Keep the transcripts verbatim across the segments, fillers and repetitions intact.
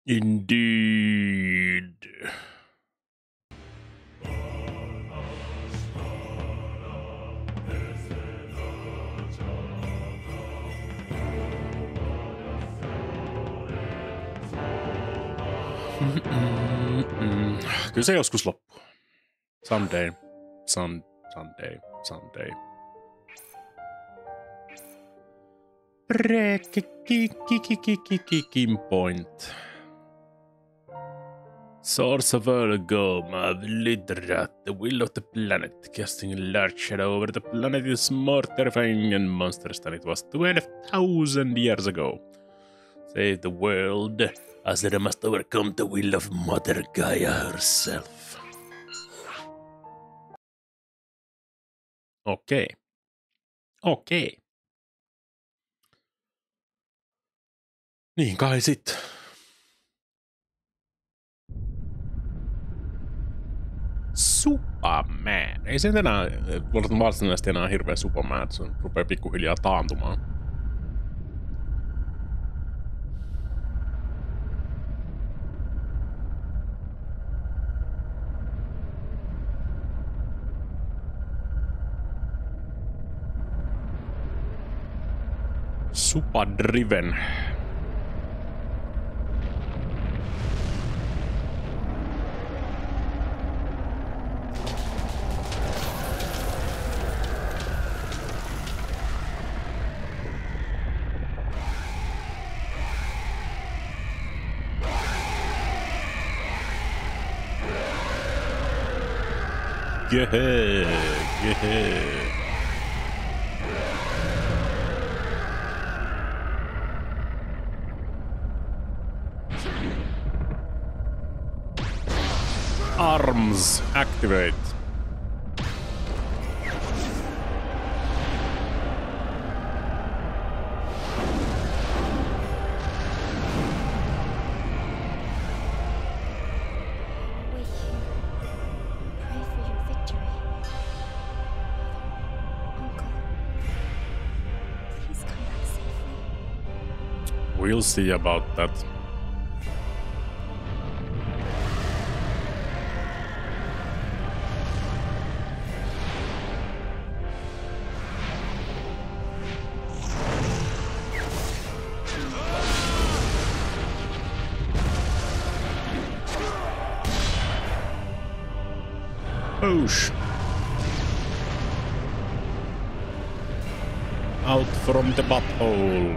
Indeed. Kyllä se joskus loppuu. Someday. Sun, someday. Someday. Breaking point. Source of Ergom of Lydra, the will of the planet, casting a large shadow over the planet is more terrifying and monstrous than it was twelve thousand years ago. Save the world, as they must overcome the will of Mother Gaia herself. Okei. Okay. Okei. Okay. Niin kai sit. Superman. Ei se enää, varsinaisesti enää hirveä Superman, se rupeaa pikkuhiljaa taantumaan. Superdriven. Gehe, gehe. Arms activate. We'll see about that. Push. Out from the butthole.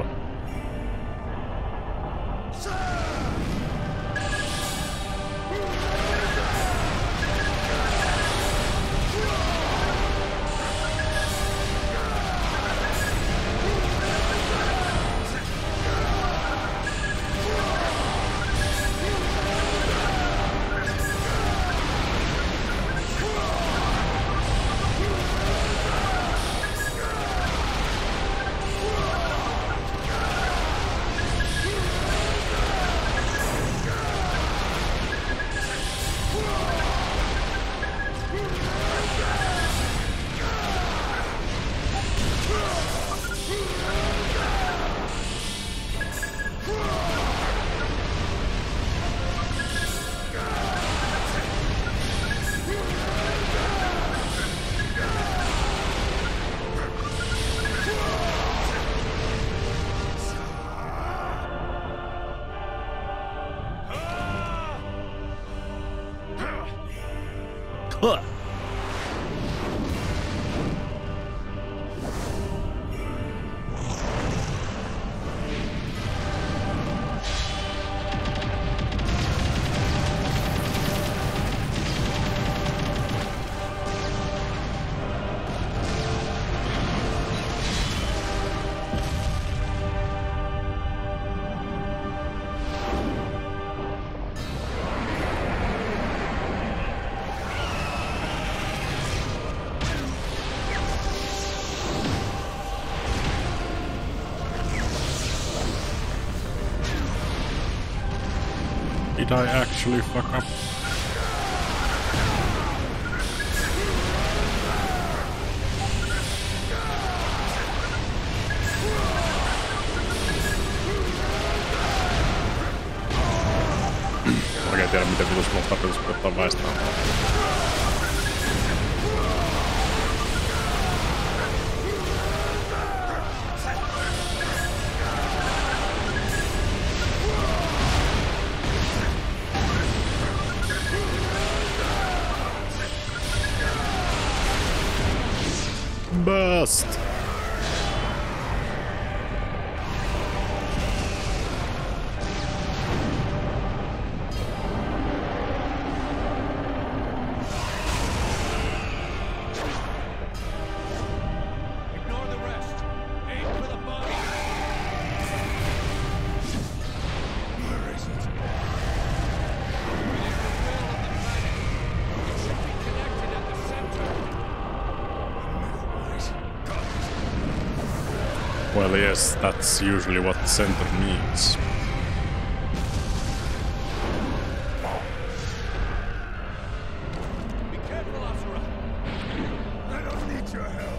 Huh. Did I actually fuck up? oikein tiedä, miten vitus lohtaa pitäisi ottaa väistää. Bust! Well, yes, that's usually what the center means. Be careful, Asura. I don't need your help.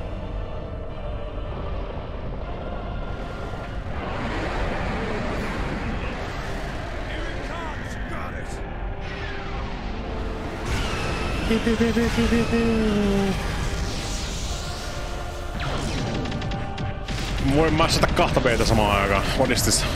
Here it comes. Got it. Voin massata kahta peitä samaan aikaan. What is this?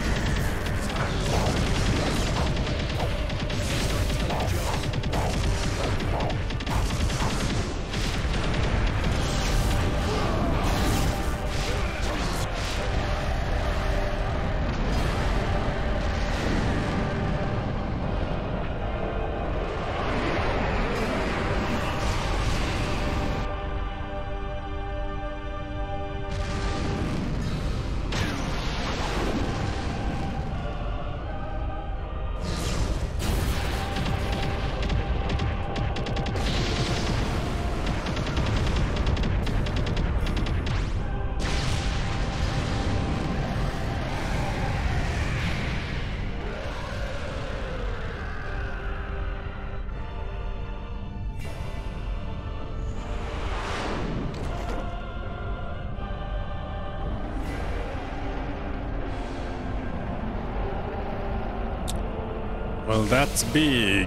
Well, that's big.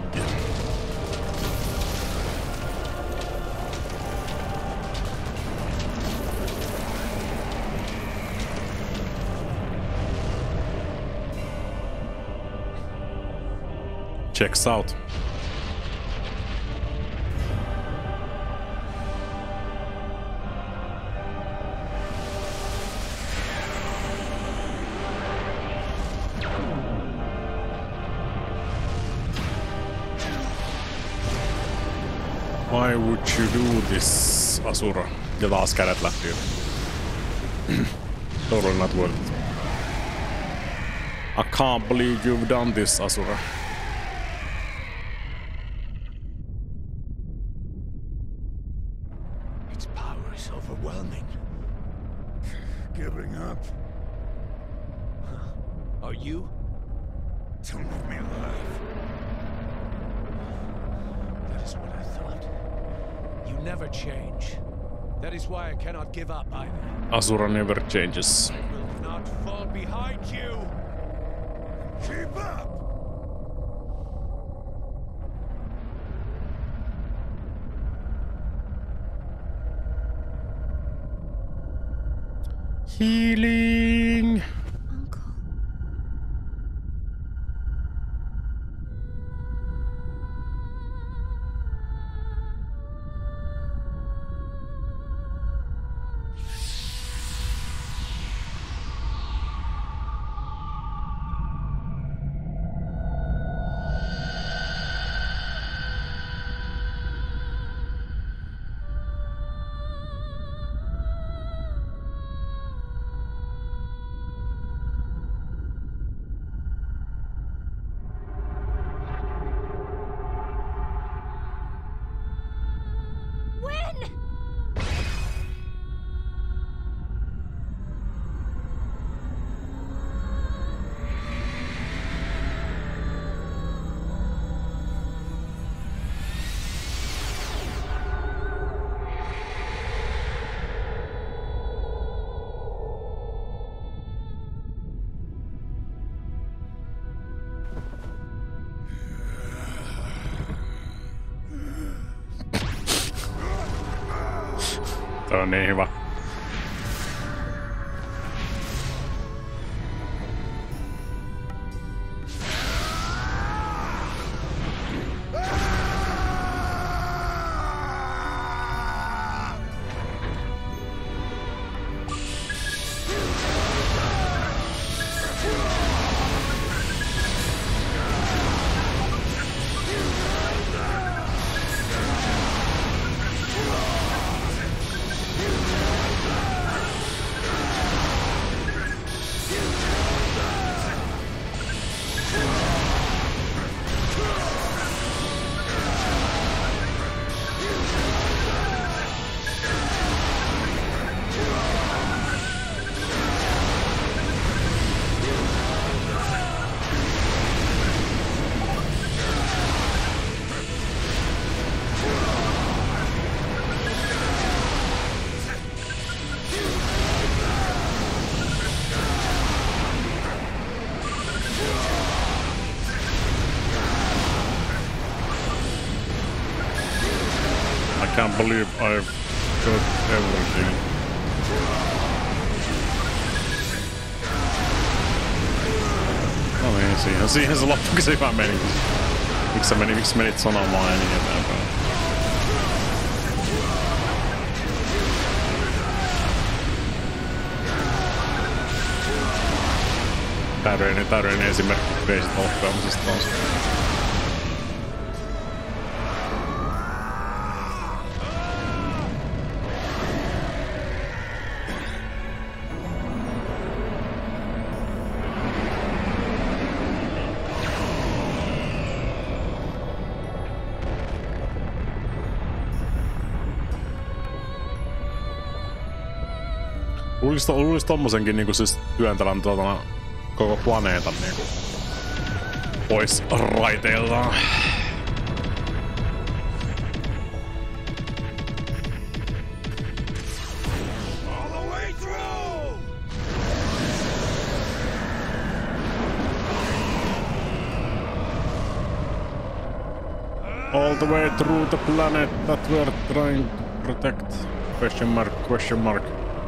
Checks out. Why would you do this, Asura? Ja taas kädet lähti. Totally not worth it. I can't believe you've done this, Asura. Its power is overwhelming. Giving up? Are you? Don't leave me alive. That is what I thought. You never change. That is why I cannot give up either. Asura never changes. I will not fall behind you. Keep up! Healing. Uncle. Se on niin hyvä. I can't believe I've got everything. No niin, siihen, siihen se loppukin se hyvä meni. Miksi sä meni, miksi menit sanomaan ja niin eteenpäin? Täydellinen, täydellinen esimerkki veisit olkkaamisesta taas. Luulis, luulis tommosenkin niinku siis työntävän tuota koko planeetan niinku pois raiteiltaan. All the way through the planet that we're trying to protect. Question mark, question mark.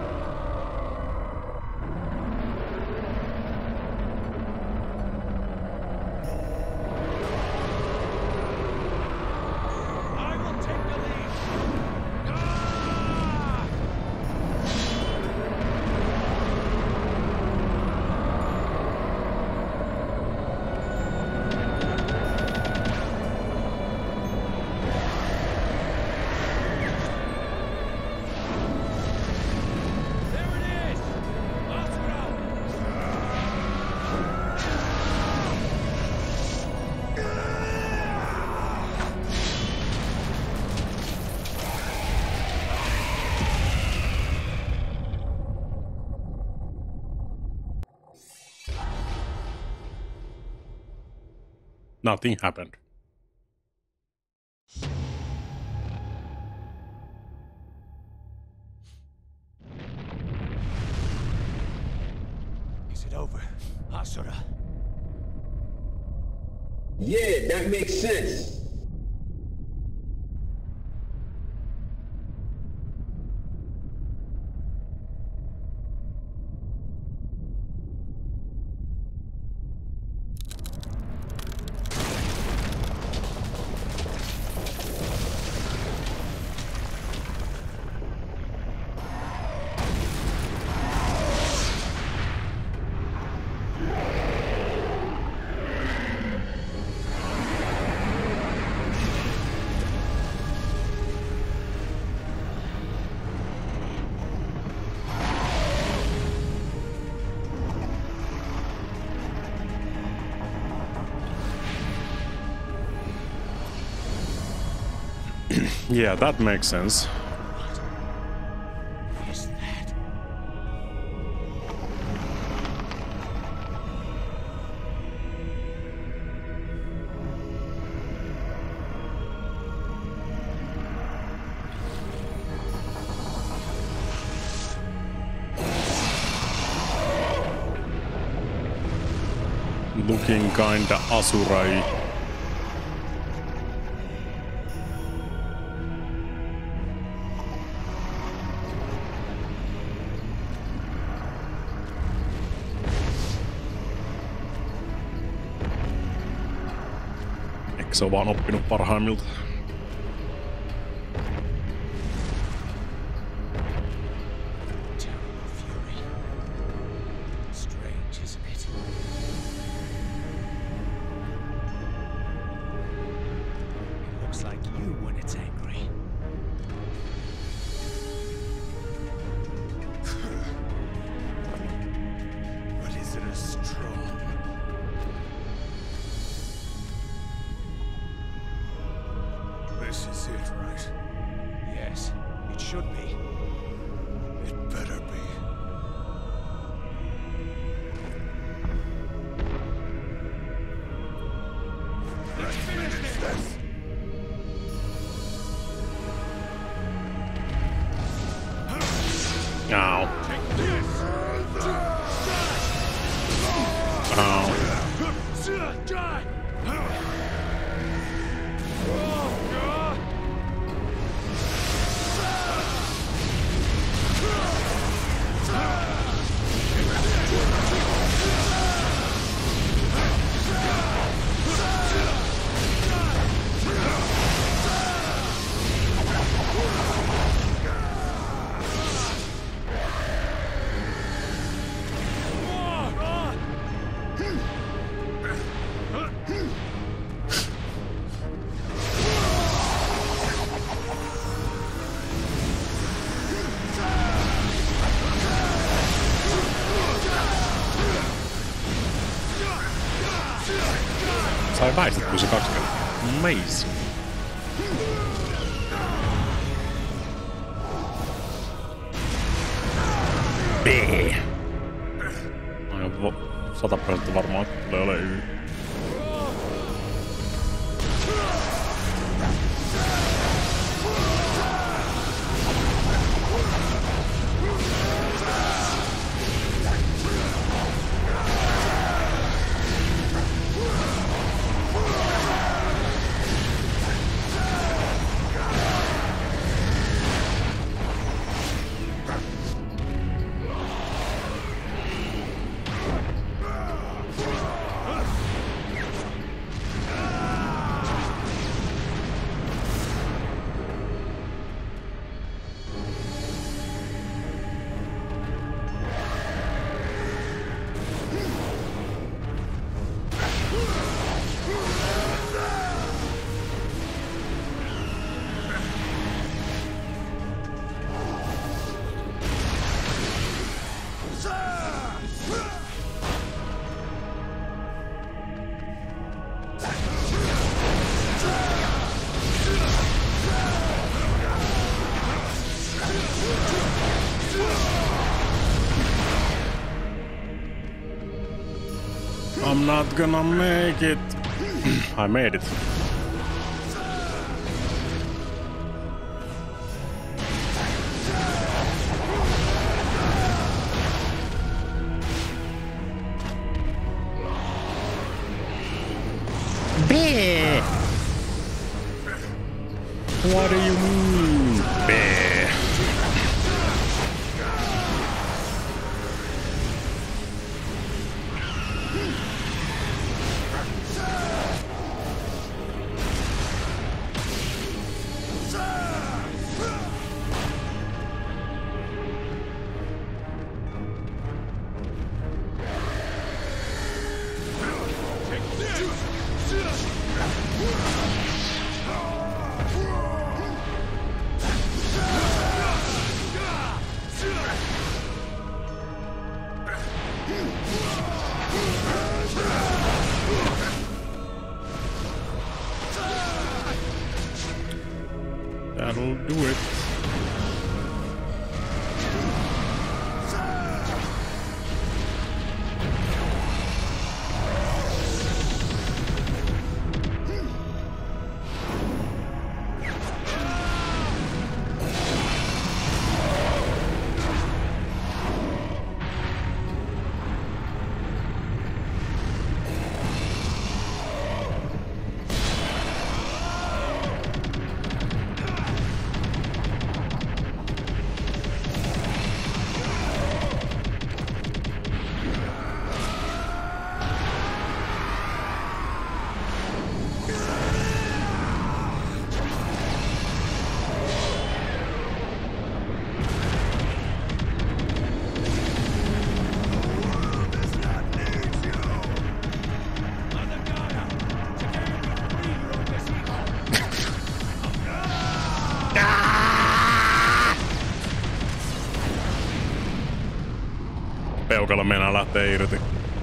Nothing happened. Is it over, Asura? Yeah, that makes sense. Yeah, that makes sense. What is that? Looking kinda Asurai. se on vaan oppinut parhaimmilta. This is it, right? Yes, it should be. It better be. Let's finish this! Ow. Ow. Sai väistettyä se kaksi kertaa. Amazing. B. No, sata prosenttia varmaan tulee ole Y. I'm not gonna make it. I made it. B. What do you mean, B? That'll do it. peukalla meinaa lähtee irti.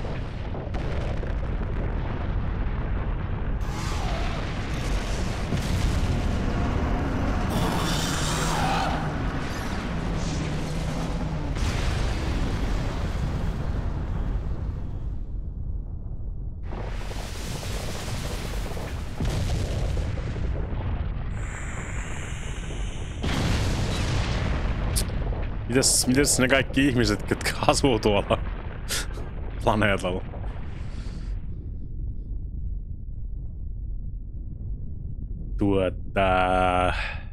Mites, mites ne kaikki ihmiset, jotka asuu tuolla planeetalla? Tuota...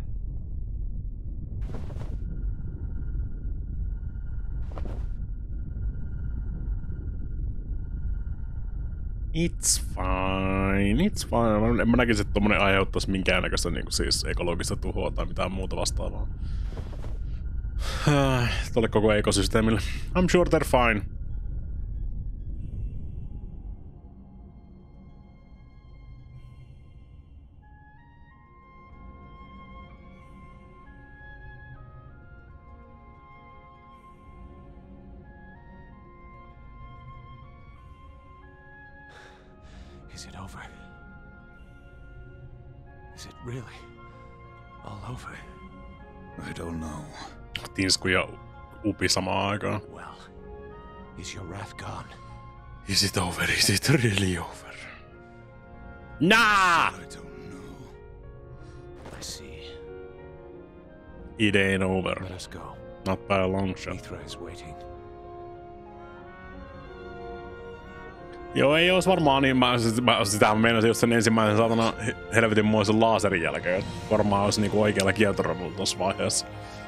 It's fine, it's fine. En mä näkisi, että tommonen aiheuttaisi minkäännäköistä niinku siis ekologista tuhoa tai mitään muuta vastaavaa. Tuolle koko ekosysteemille. I'm sure they're fine. Is it over? Is it really all over? I don't know. Tinsku ja Upi samaan aikaan. Well, is your wrath gone? Is it over? Is it really over? Nah! I don't know. I see. It ain't over. Let us go. Not by a long shot. Mithra is waiting. Joo, ei ois varmaan niin. Mä, mä sitä meinasin just sen ensimmäisen saatana helvetin muoisen laaserin jälkeen. Varmaan ois niinku oikealla kiertoradulla tossa vaiheessa.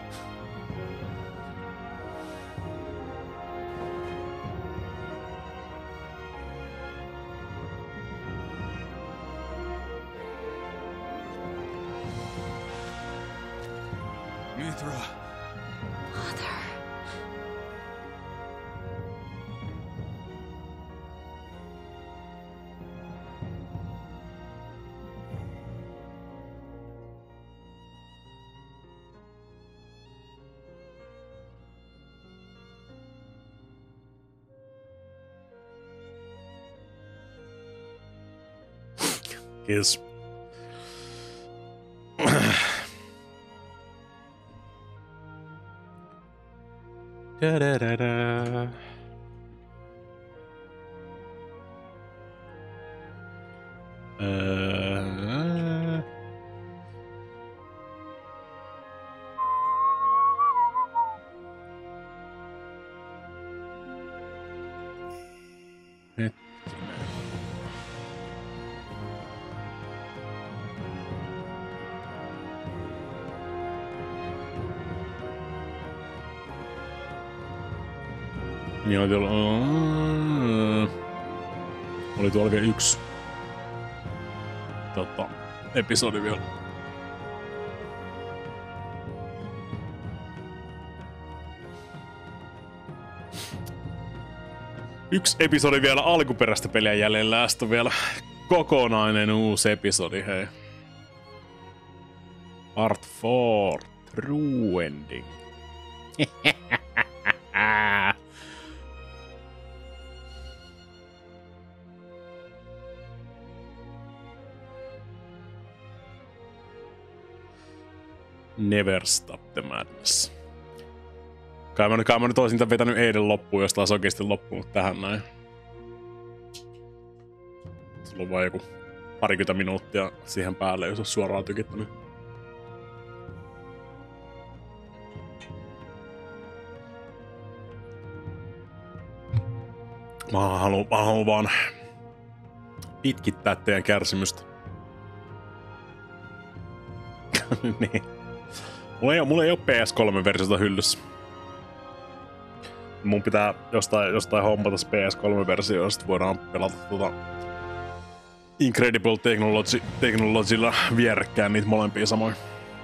Mithra. Mother. Kiitos. Da da da da. Uh, Niin oli tuolla... Uh, oli tuolla vielä yksi tota, episodi vielä. Yksi episodi vielä alkuperäistä peliä jäljellä ja sitten vielä kokonainen uusi episodi, hei. Part four, True Ending. Never Stop the Madness. Kai mä, kai mä nyt olisin tämän vetänyt eilen loppuun, jos taas oikeesti loppunut tähän näin. Sulla on vaan joku parikymmentä minuuttia siihen päälle, jos on suoraan tykittänyt. Mä haluan, mä haluan vaan pitkittää teidän kärsimystä. Niin. Mulla ei, ole, mulla ei ole P S kolme-versiota hyllyssä. Mun pitää jostain, jostain hommata P S kolme-versio, josta voidaan pelata tota Incredible Technology, Technologylla vierekkäin niitä molempia samoin.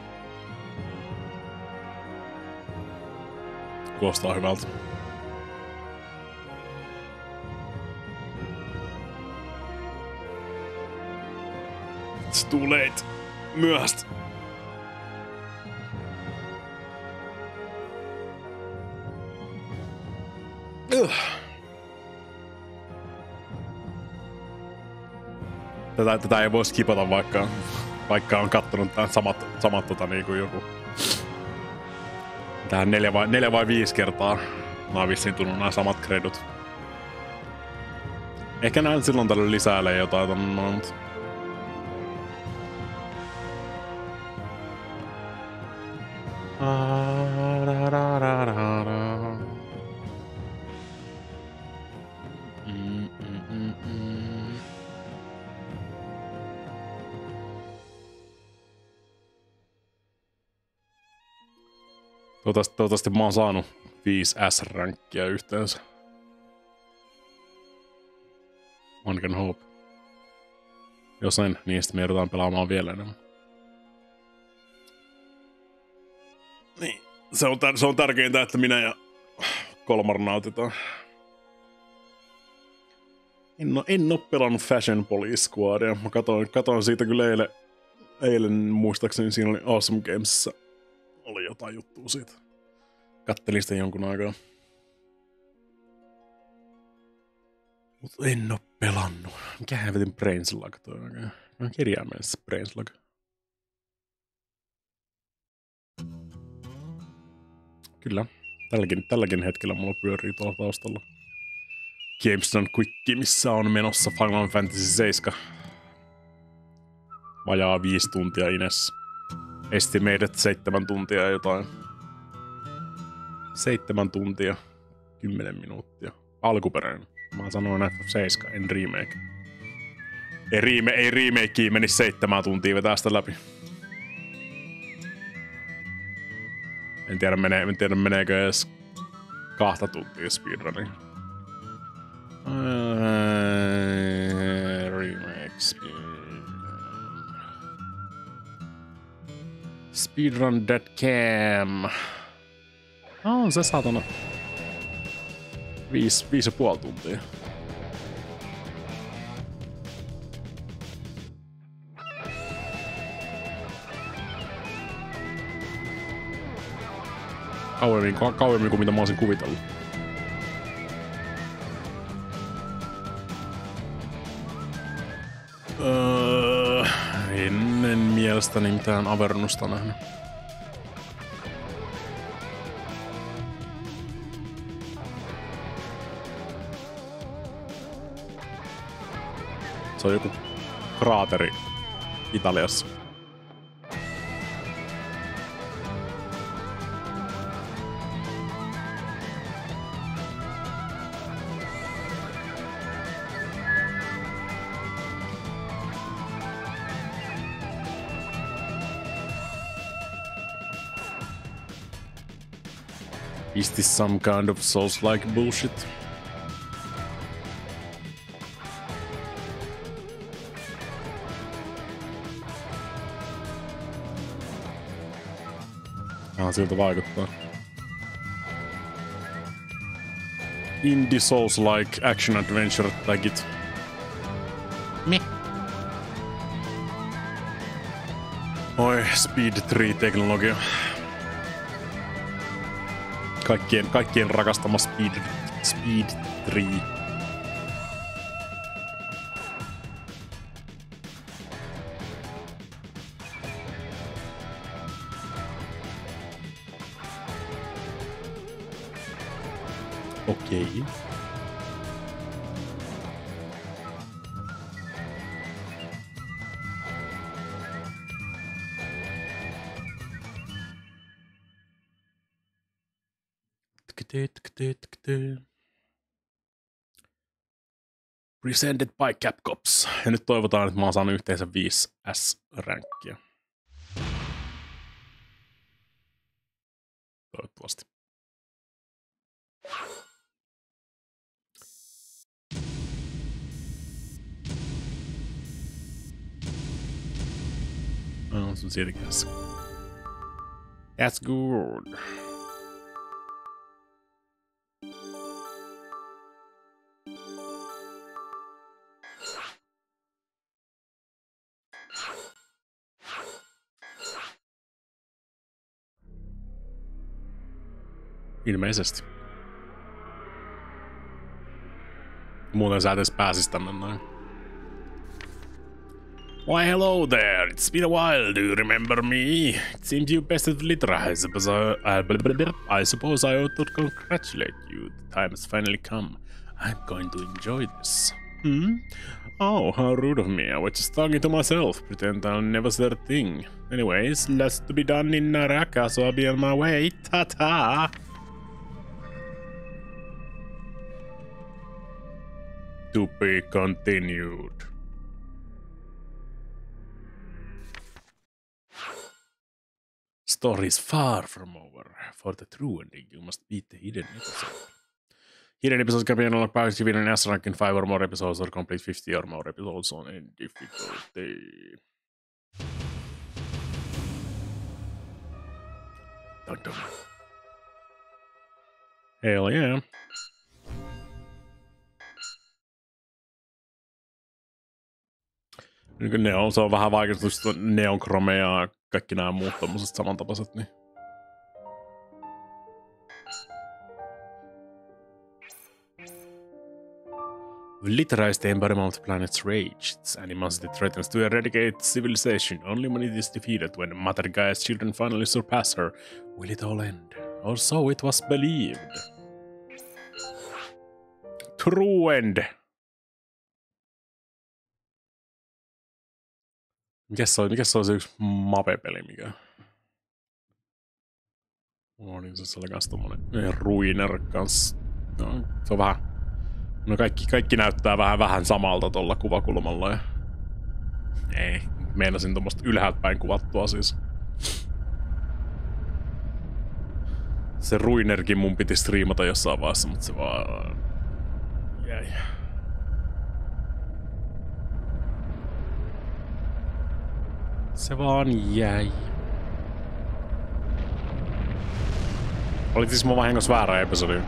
Kuulostaa hyvältä. It's too late. Myöhästä. Tätä, tätä ei voi skipata, vaikka, vaikka on kattonut tämän samat, samat tota, niin kuin joku. Tähän neljä vai, neljä vai viisi kertaa. Mä oon vissiin tullut nämä samat kredut. Ehkä näin silloin tällöin lisäilee jotain tonne noin, mutta... Mm, mm, mm, mm. Toivottavasti, toivottavasti mä oon saanut viisi S-rankkia yhteensä. One can hope. Jos en, niin sitten me joudutaan pelaamaan vielä enemmän. Niin, se on, tär- se on tärkeintä, että minä ja Kolmar nautitaan. En oo, en oo pelannut Fashion Police Squadia. Mä katoin, katoin siitä kyllä eilen, eilen muistaakseni siinä oli Awesome Gamesissa. Oli jotain juttua siitä. Kattelin sitä jonkun aikaa. Mut en oo pelannut. Mikä hävetin Brainslag toi oikein? On kirjaimellisesti Brainslag. Kyllä. Tälläkin, tälläkin hetkellä mulla pyörii tuolla taustalla Games Done Quick, missä on menossa Final Fantasy seitsemän. Vajaa viisi tuntia Ines. Estimated seitsemän tuntia ja jotain. Seitsemän tuntia. Kymmenen minuuttia. Alkuperäinen. Mä sanoin F seitsemän, en remake. Ei, reme, ei remakeen menisi seitsemän tuntia vetää sitä läpi. En tiedä, menee, en tiedä meneekö edes kahta tuntia speedrunning. Uh, remake speedrun. Speedrun dot com. Oh, on se saatana. Viisi, viisi ja puoli tuntia. Kauemmin, kauemmin kuin mitä mä olisin kuvitellut. Öö, en, en mielestäni mitään avernusta nähnyt. Se on joku kraateri Italiassa. Is this some kind of Souls-like bullshit? Ah, siltä vaikuttaa. Indie Souls-like action adventure tagit. Meh. Oi, Speed kolme-teknologia. Kaikkien, kaikkien rakastama Speed, Speed kolme. Okei. Okay. Presented by Capcops. Ja nyt toivotaan, että mä oon saanut yhteensä viisi S-ränkkiä. Toivottavasti. No, se on siitäkin tässä. That's good. Ilmeisesti. Muuten sä et edes pääsis tänne noin. Why hello there, it's been a while, do you remember me? It seems you bested Litra, I suppose I, I, I suppose I ought to congratulate you. The time has finally come. I'm going to enjoy this. Hmm? Oh, how rude of me, I was just talking to myself, pretend I'll never say a thing. Anyways, less to be done in Naraka, so I'll be on my way, ta-ta! To be continued. Story is far from over. For the true ending, you must beat the hidden episode. Hidden episodes can be unlocked by achieving an S rank in five or more episodes or complete fifty or more episodes on any difficulty. Dun dun. Hell yeah. Ne on, se on vähän vaikutus neonkromea ja kaikki nämä muut tommoset samantapaiset, niin. Litra is the embodiment of the planet's rage. Its animosity threatens to eradicate civilization. Only when it is defeated, when Mother Gaia's children finally surpass her, will it all end. Or so it was believed. True end. Mikäs se on, mikäs se on se yksi Mape-peli, mikä? Oh, niin se oli kans tommonen Ruiner kans. No, se on vähän. No kaikki, kaikki näyttää vähän vähän samalta tolla kuvakulmalla. Ja... Ei, meinasin tommoista ylhäältä päin kuvattua siis. Se Ruinerkin mun piti striimata jossain vaiheessa, mutta se vaan... jäi. Se vaan jäi. Olit siis mun vahingossa väärä episodi.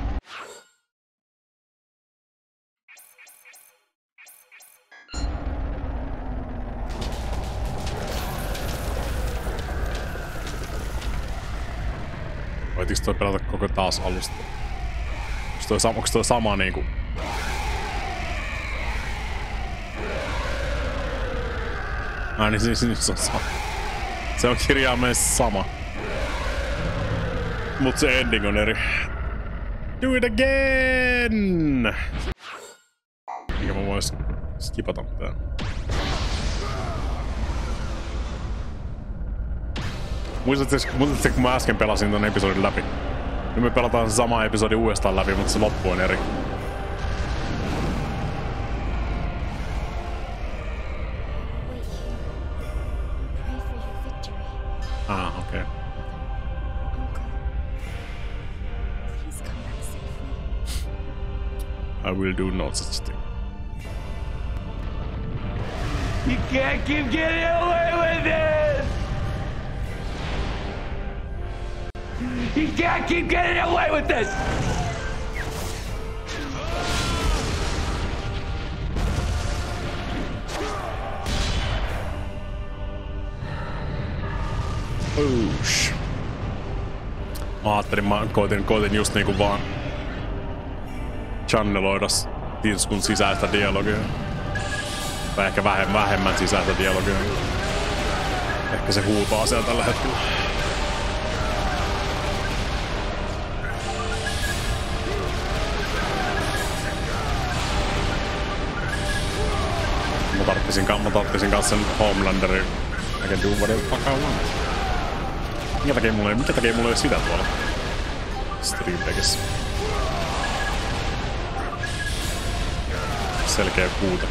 Voitiks toi pelata koko taas alusta? Onks toi, sam onks toi sama niinku? Ai niin siis, siis on sama. Se on kirjaimellisesti sama. Mut se ending on eri. Do it again! Mikä mä vois skipata tää. Muistatko, muistatko kun mä äsken pelasin ton episodin läpi? Nyt me pelataan se sama episodi uudestaan läpi, mutta se loppu on eri. Ah, okei. Okay. I will do no such thing. You can't keep getting away with this! You can't keep getting away with this! Oosh. Mä ajattelin, mä koitin, koitin just niinku vaan channeloida Tinskun sisäistä dialogia. Tai ehkä vähemmän, vähemmän sisäistä dialogia. Ehkä se huutaa siellä tällä hetkellä. Mä tarttisin, mä tarttisin kanssa sen Homelanderin. I can do whatever the fuck I want. Minkä takia mulla ei, minkä takia mulla ei ole sitä tuolla Stream Deckissä? Selkeä puute.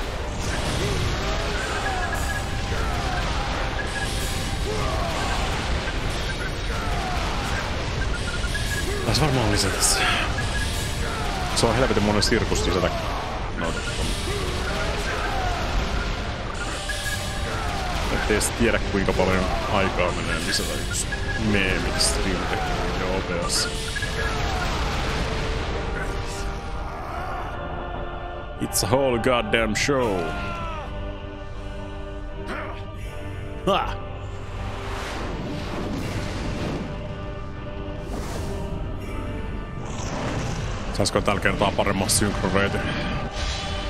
Taisi varmaan lisätä se. Se on helvetin monen sirkus lisätä noita. Ettei edes tiedä kuinka paljon aikaa menee lisätä yksi meemit Stream Deckiin ja O B S. It's a whole goddamn show. Ha! Saisiko tällä kertaa paremman synkroreitin?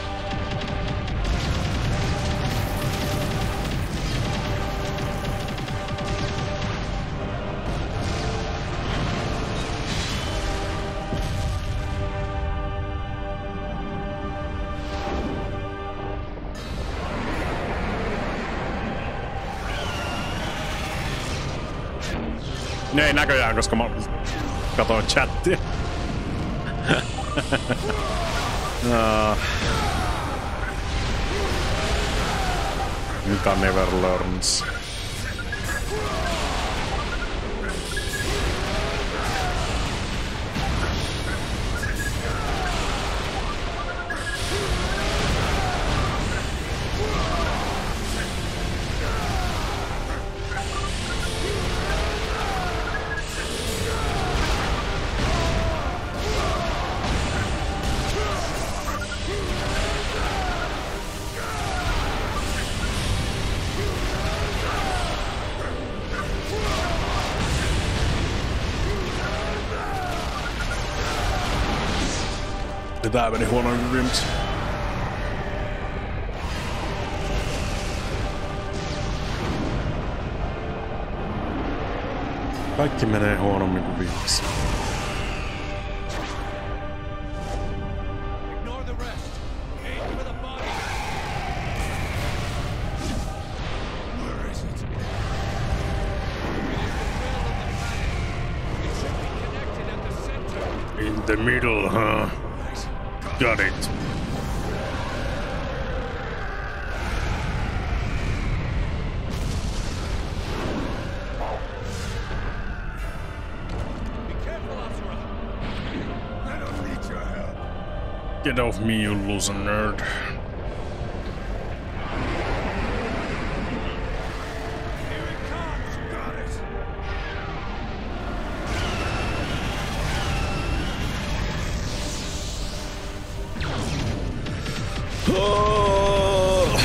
Ne ei näköjään, koska mä katoin chattia. no. Mitä never learns. Tää meni huonoin viimeksi. Kaikki menee huonommin kuin viimeksi. Ignore the rest. Aim for the body. Where is it? It is the will of the planet. It should be connected at the center. In the middle, huh? Got it. Be careful, Asura. I don't need your help. Get off me, you loser nerd. Here it comes. Got it. Oh.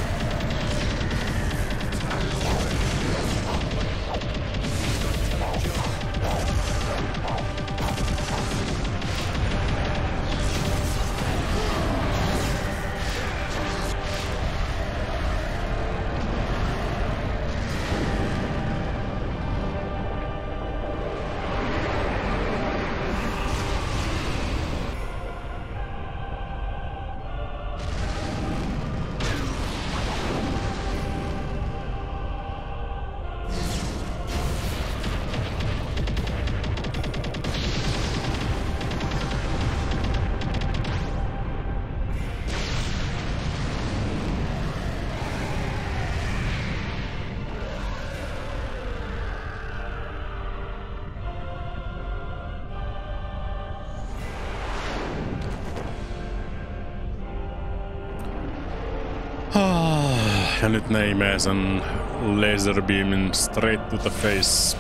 Ja nyt ne imee sen laser beamin straight to the face.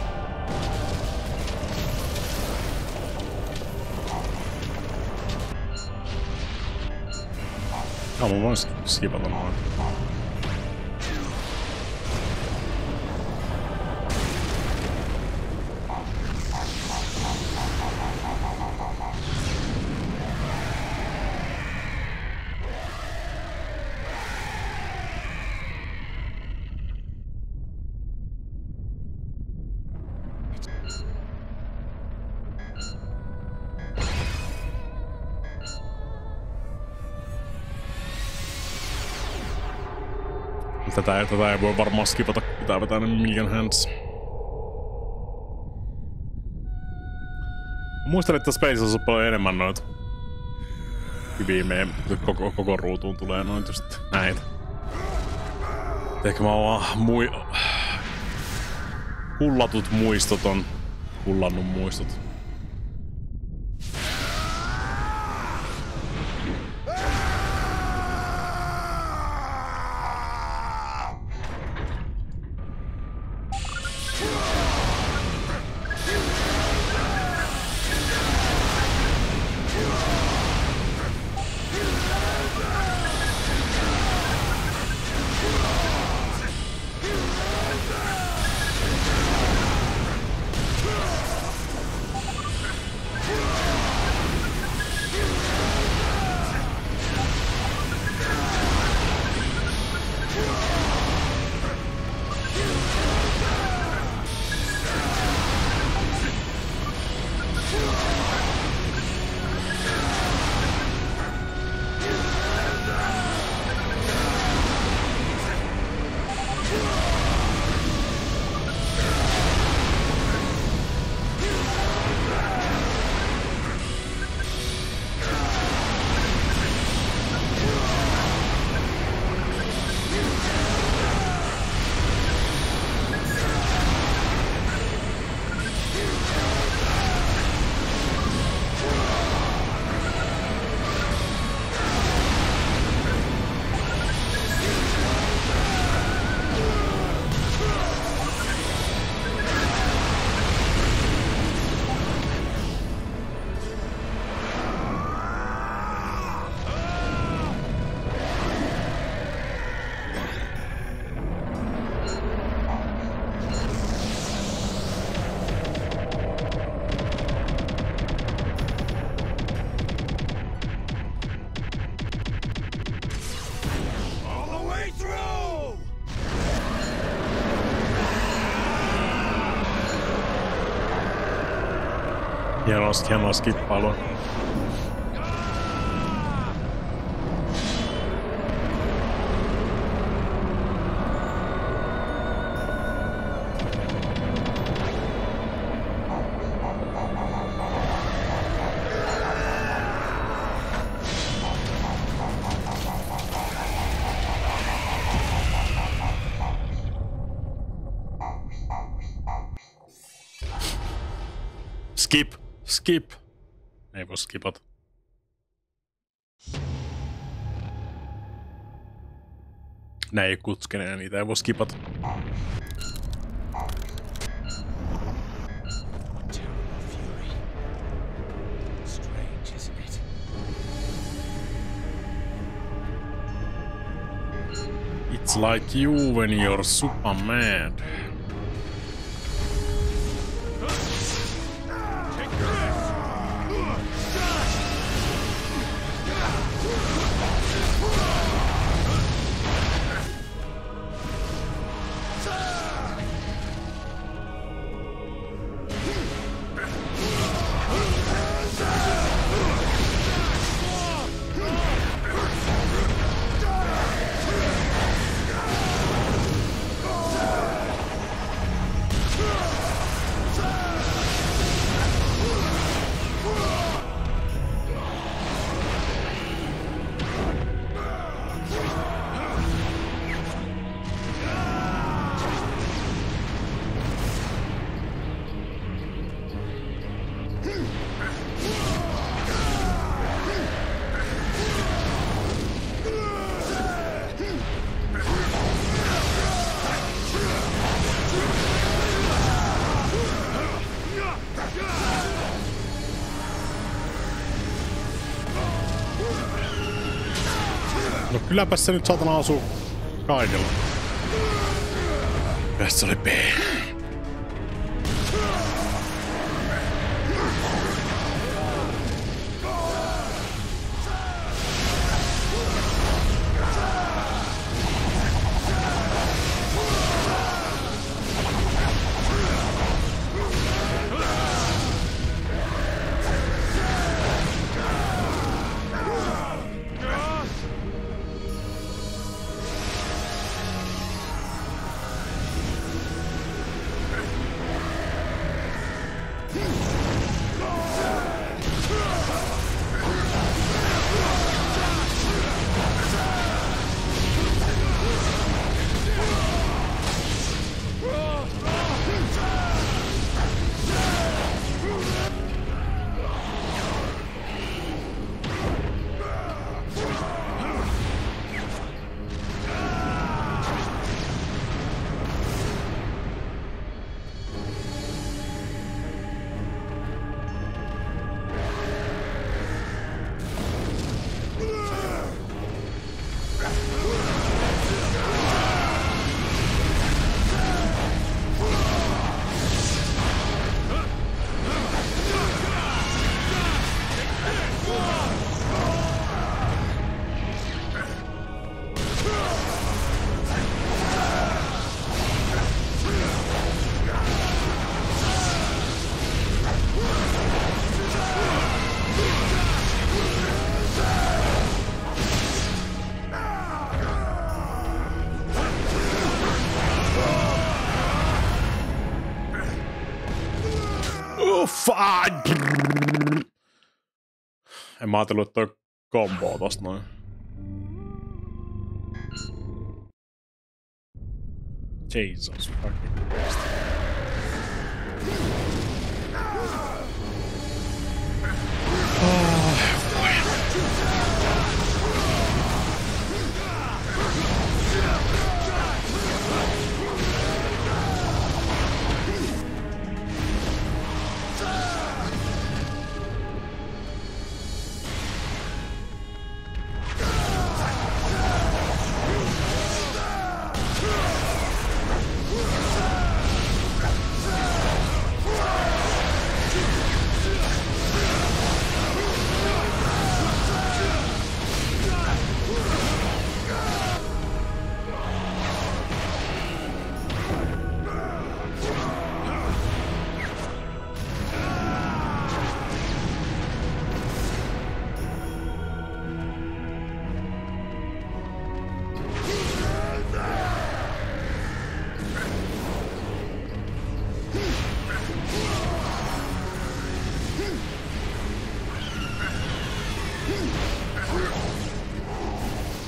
Ja mä voin skivata noin. Tätä, tätä ei voi varmaan skipata, pitää vetää ne Million Hands. Muistan, että Spaceissa on paljon enemmän noita hyviä koko, koko ruutuun tulee noin just näitä. Ehkä mä oon vaan mui... Hullatut muistot on hullannut muistot. Hienoa, hienoa skippailua. Skip! Skip! Ei voi skipata. Nää ei kutskeneja, niitä ei voi skipata. It's like you when you're super mad. No kylläpäs se nyt satana asuu kaikilla. Tässä oli B. En mä ajatellut, että toi komboo tosta noin. Jesus fucking Christ.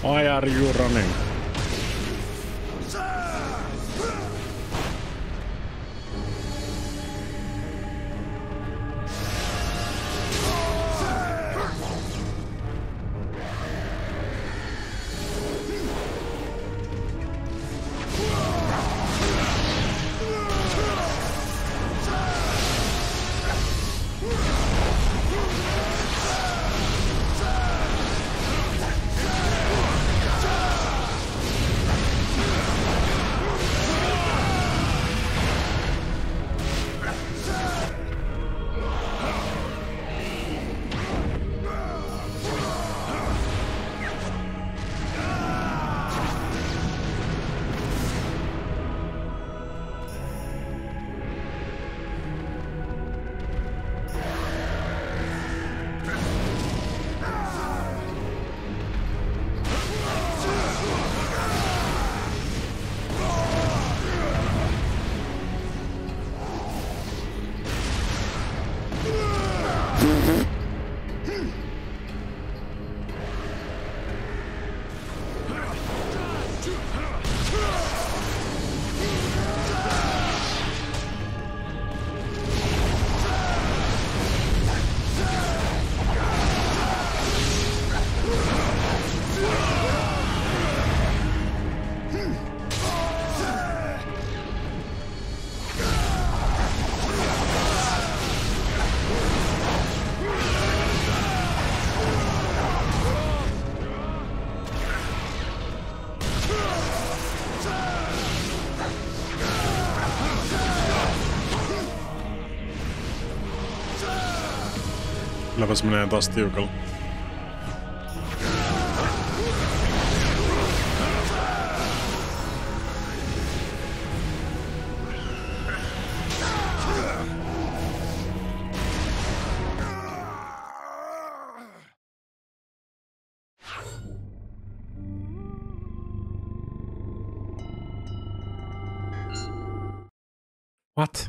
Why are you running? Kylläpäs menee taas tiukalla. What?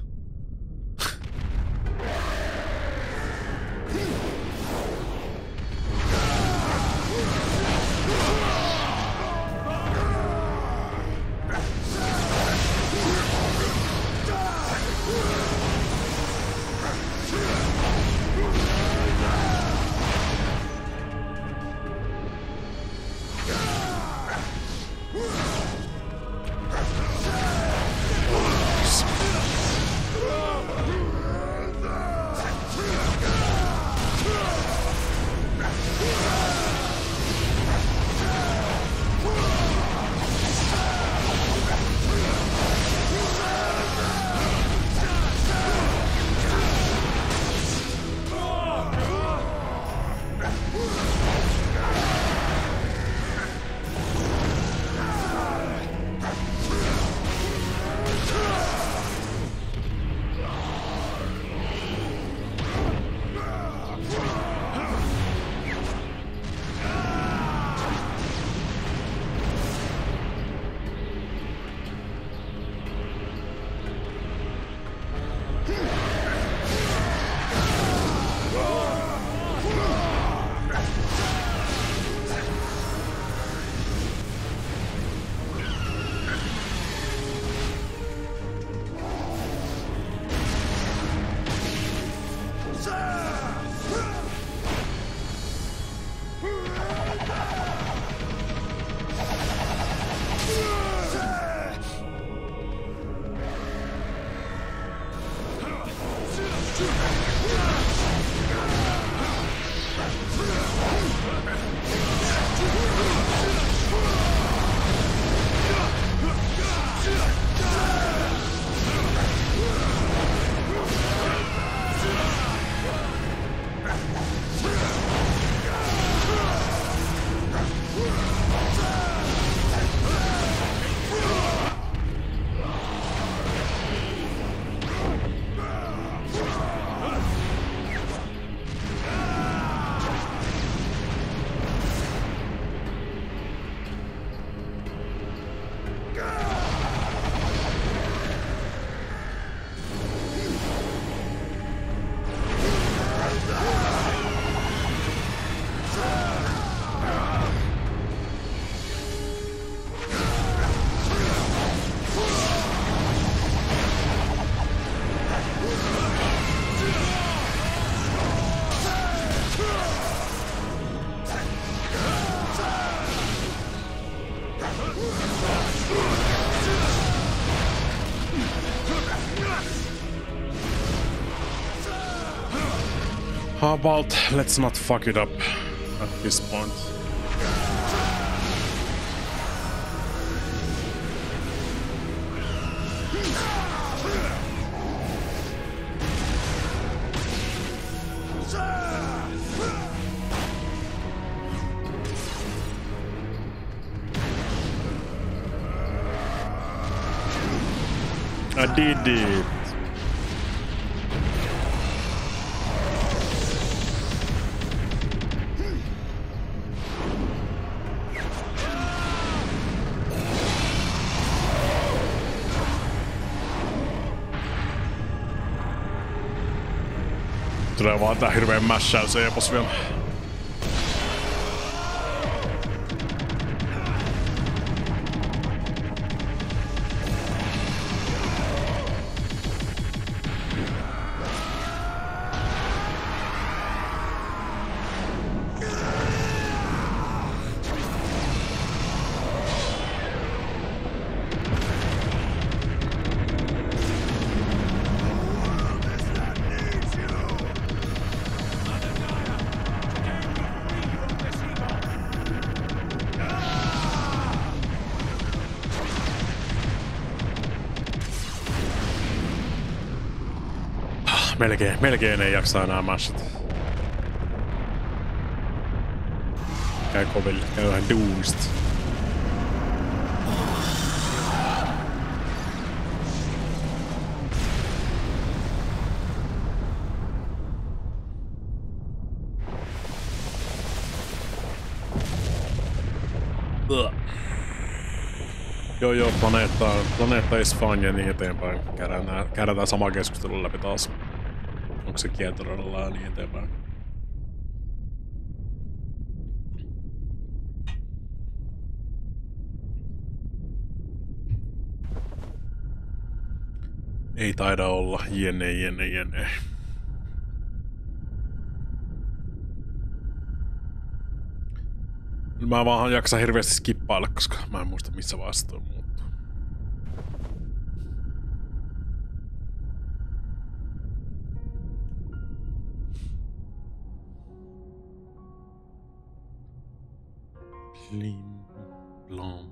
How about let's not fuck it up at this point? I did it. Tulee vaan tää hirveen mässäys eepos vielä. Melkein, melkein ei jaksa enää mässätä. Käy koville, käy vähän duunista. Joo joo, planeetta, planeetta is fine ja niin eteenpäin. Käydään, käydään samaa keskustelua läpi taas. Onko se kietoralla ja niin eteenpäin. Ei taida olla. Jenne, jenne, jenne. Mä vaan jaksa hirveästi skippailla, koska mä en muista missä vaiheessa toi muuttuu. Blim, blam.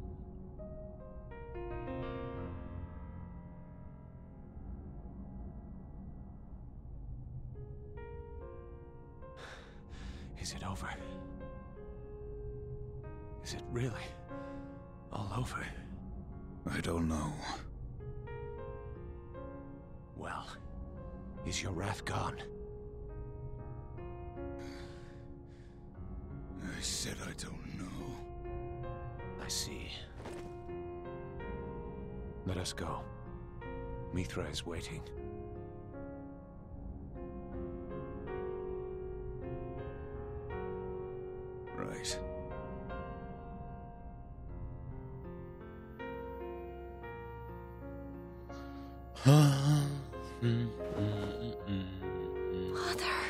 Is it over? Is it really all over? I don't know. Well, is your wrath gone? I said I don't know. I see. Let us go. Mithra is waiting. Right. Mother.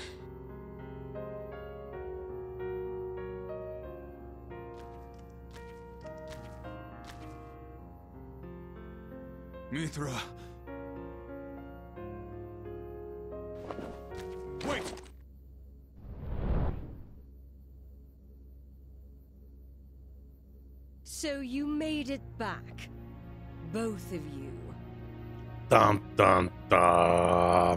Mithra. Wait! So you made it back. Both of you. Dun dun dun.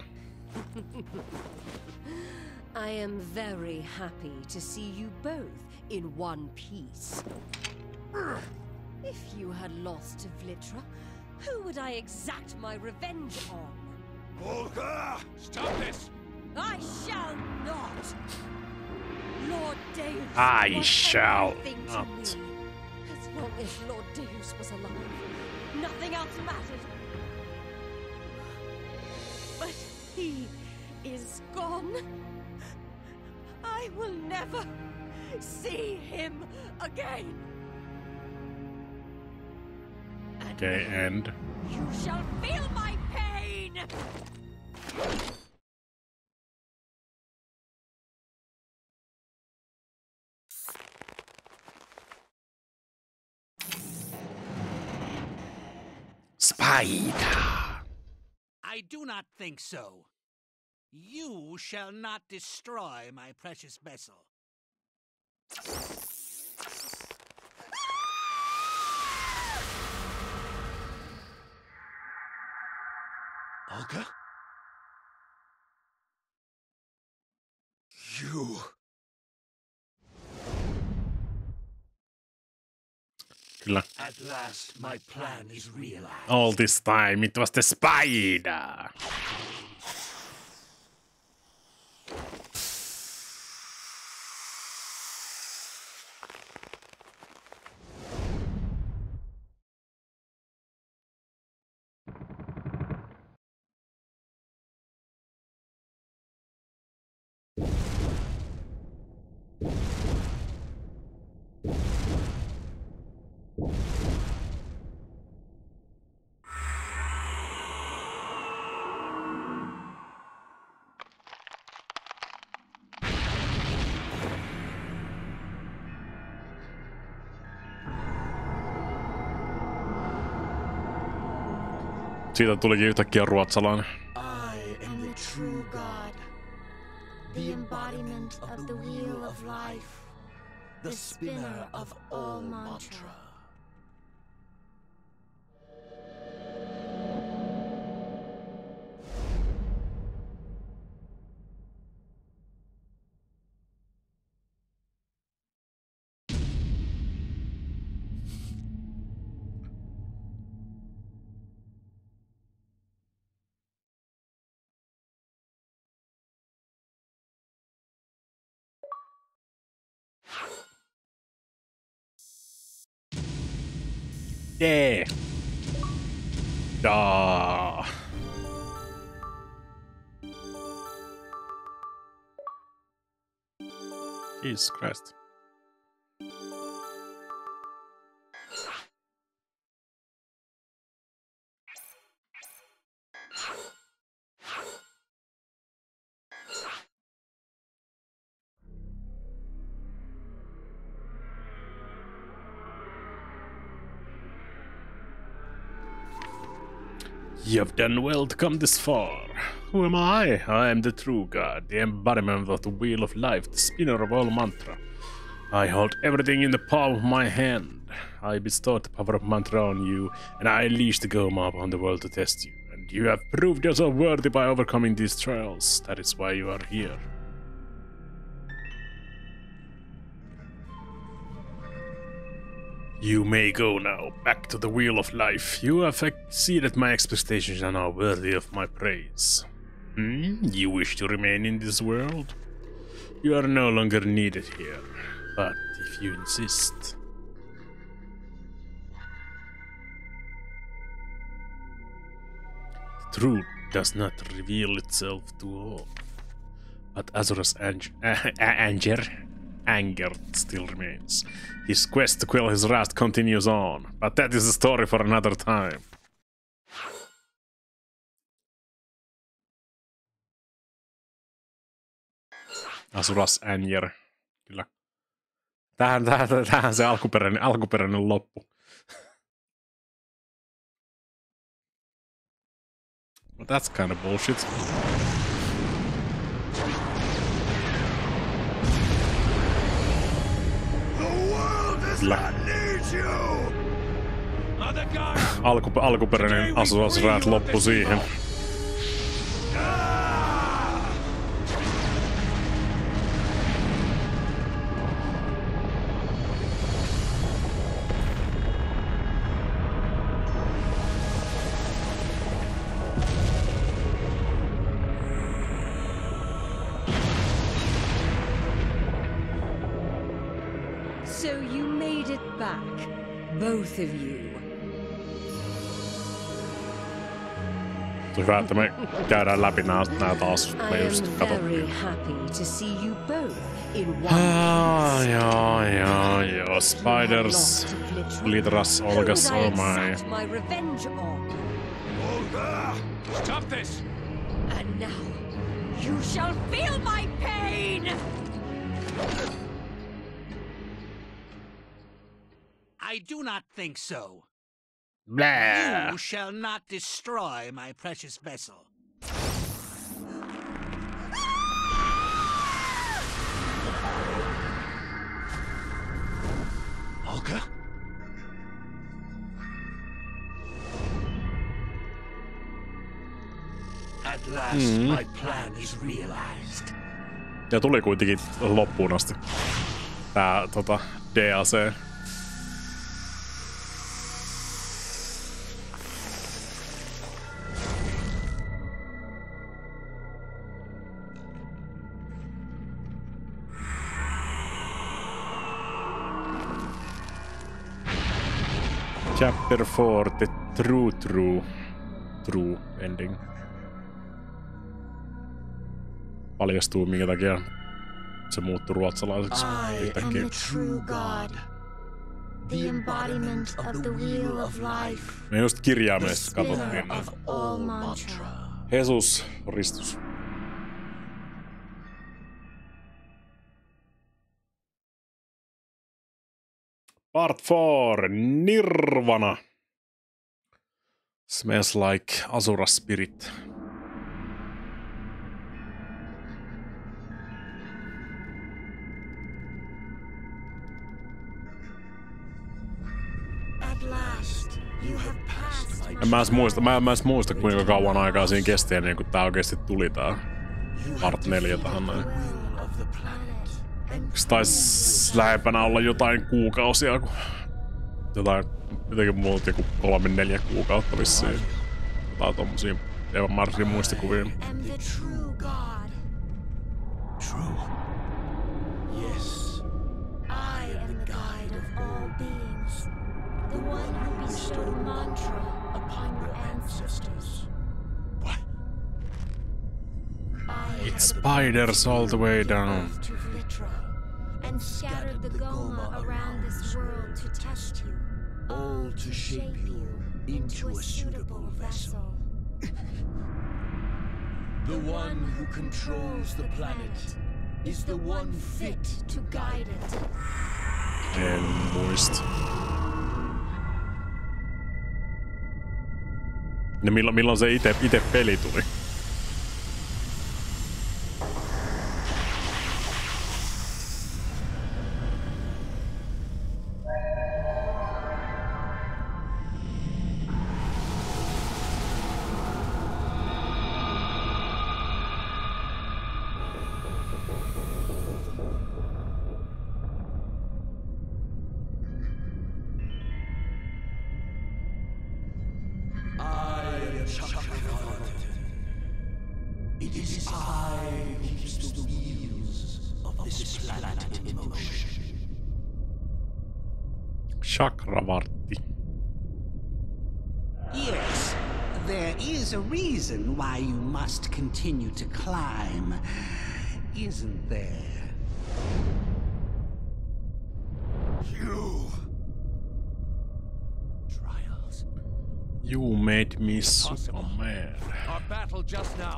I am very happy to see you both in one piece. If you had lost to Vlitra, who would I exact my revenge on? Volga! Stop this! I shall not! Lord Deus I was shall everything to not. me. As long as Lord Deus was alive, nothing else mattered. But he is gone. I will never see him again. And Okay, now and you shall feel my pain. Spider. I do not think so. You shall not destroy my precious vessel. Olga? You... Kyllä. At last, my plan is realized. All this time it was the spider. Siitä tulikin yhtäkkiä ruotsalainen. I am the true God, the embodiment of the wheel of life, the spinner of all mantra. Yeah. Da. Jesus Christ. You've done well to come this far. Who am I? I am the true God, the embodiment of the wheel of life, the spinner of all mantra. I hold everything in the palm of my hand. I bestowed the power of mantra on you, and I unleashed the Go Mob on the world to test you. And you have proved yourself worthy by overcoming these trials. That is why you are here. You may go now, back to the Wheel of Life. You have exceeded my expectations and are worthy of my praise. Hmm? You wish to remain in this world? You are no longer needed here, but if you insist... The truth does not reveal itself to all, but Azura's anger, anger still remains. His quest to quell his wrath continues on, but that is a story for another time. Asuras anger. Kyllä. Tähän, tähän, tähän se alkuperäinen, alkuperäinen loppu. Well, that's kind of bullshit. Kyllä. Alku, alkuperäinen Asuras Wrath loppu siihen. So you made it back, both of you. Hyvä, että me käydään läpi nää, nää taas. Me I just am katsottiin. very happy to see you both in one Ah, piece. joo, joo, joo. Spiders, Glitteras, Olgas, Who would I oh my. exact my revenge on? Olga! Stop this! And now, you shall feel my pain! I do not think so. Blah. You shall not destroy my precious vessel. Olga? At last, Mm. my plan is realized. Ja tuli kuitenkin loppuun asti tää tota, D L C. Chapter four, the true true true ending. Paljastuu minkä takia se muuttui ruotsalaiseksi I yhtäkkiä. am the true God, the embodiment of the wheel of life, Me just the kirjaimellisesti spinner katsottiin. of all mantra. Jesus Kristus. Part four, Nirvana. Smells like Asura Spirit. At last, you have passed my En mä edes muista, mä en mä edes muista kuinka kauan aikaa siinä kesti ennen kuin tää oikeesti tuli tää part neljä tähän näin. Se taisi lähempänä olla jotain kuukausia, kun jotain, jotenkin muut joku kolme neljä kuukautta vissiin. Jotain tommosia epämääräisiä muistikuvia. am the true God. True. Yes. I am the guide of all beings, the one who bestowed mantra upon your ancestors. What? I It's spiders all the way down. to Vlitra and scattered the Goma around this world to test you, all to shape you into a suitable vessel. The one who controls the planet Is the one fit to guide it. En muista. Ja milloin, milloin se ite, ite peli tuli? It is I who keeps the wheels of this planet in motion. Chakravartti. Yes, there is a reason why you must continue to climb, isn't there? You. Trials. You made me super mad. Our battle just now.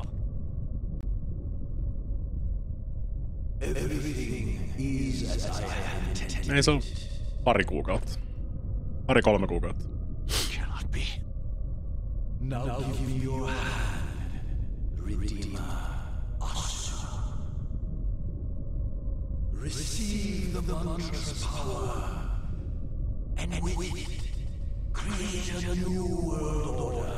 Everything is as I have intended. Ei se on pari kuukautta. Pari kolme kuukautta. Cannot be. Now, now give me your hand, Redeemer Asura. Receive the mantra's power, and with it, create a new world order.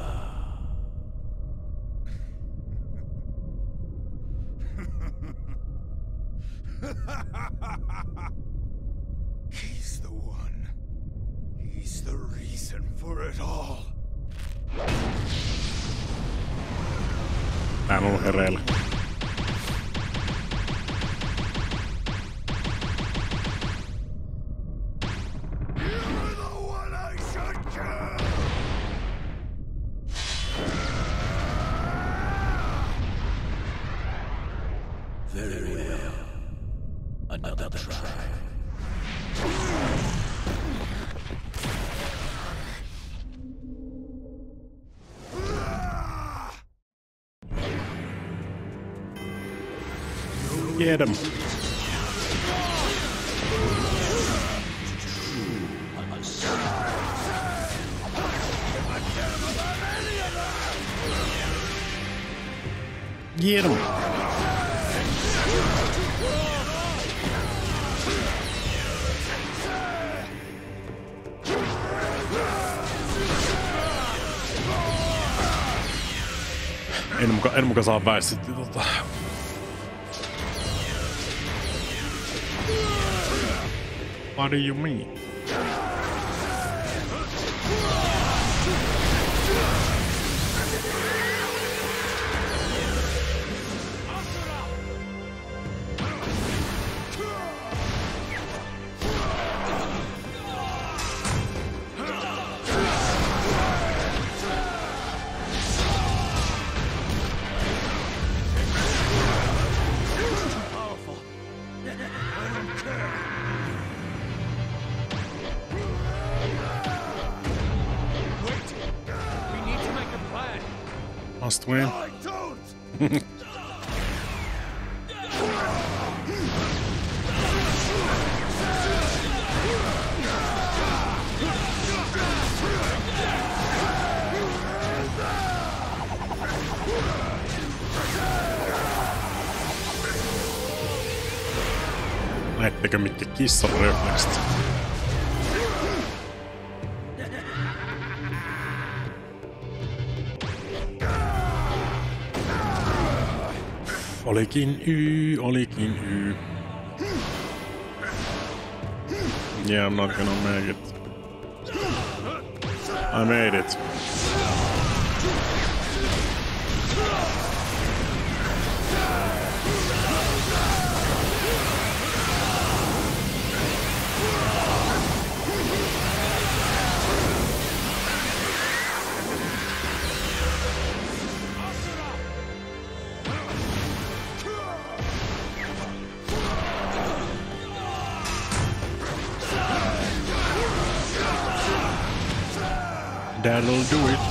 He's the one. He's the reason for it all. Mä en ollut hereillä. You're the one I should kill. Very well. Another try. Get him. Get him. En muka, en muka saa väistetty tota. What do you mean? Must win. Näettekö mitkä kissan refleksit? Olikin Y, olikin Y. Yeah, I'm not gonna make it. I made it. That'll do it.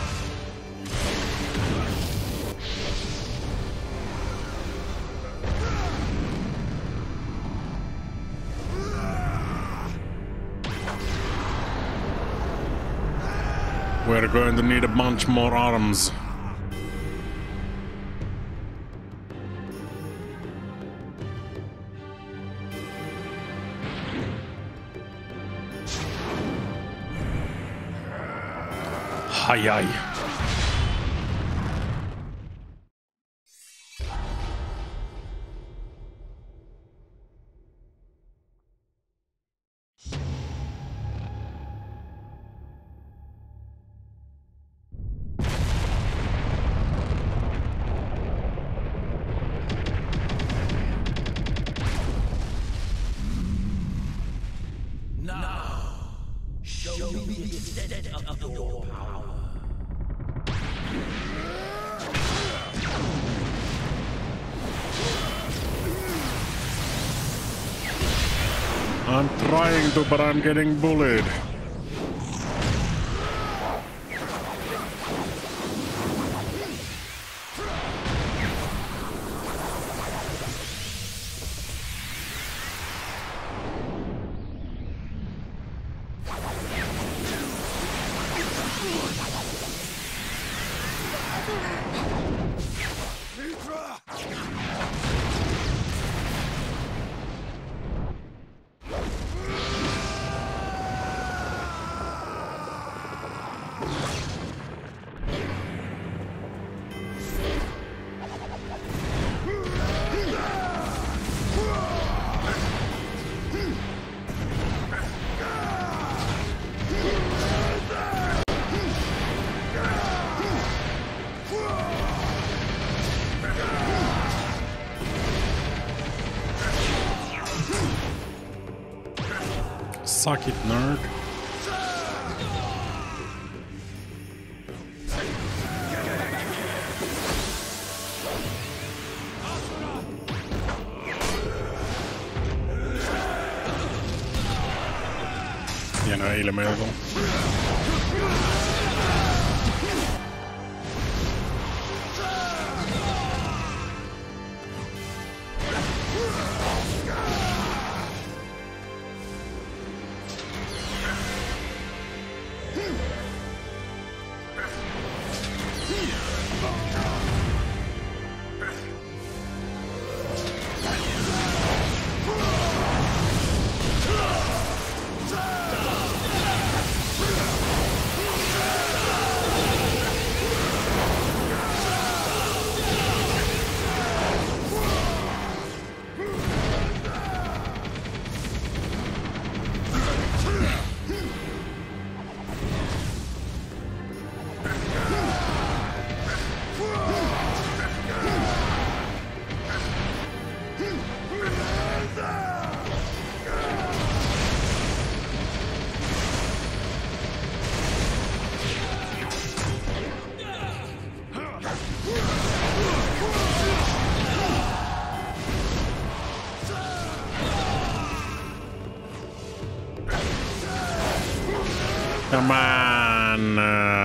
We're going to need a bunch more arms. Ai ai. I'm trying to, but I'm getting bullied. Suck it, nerd. Hienoja ilmeitä. Come on.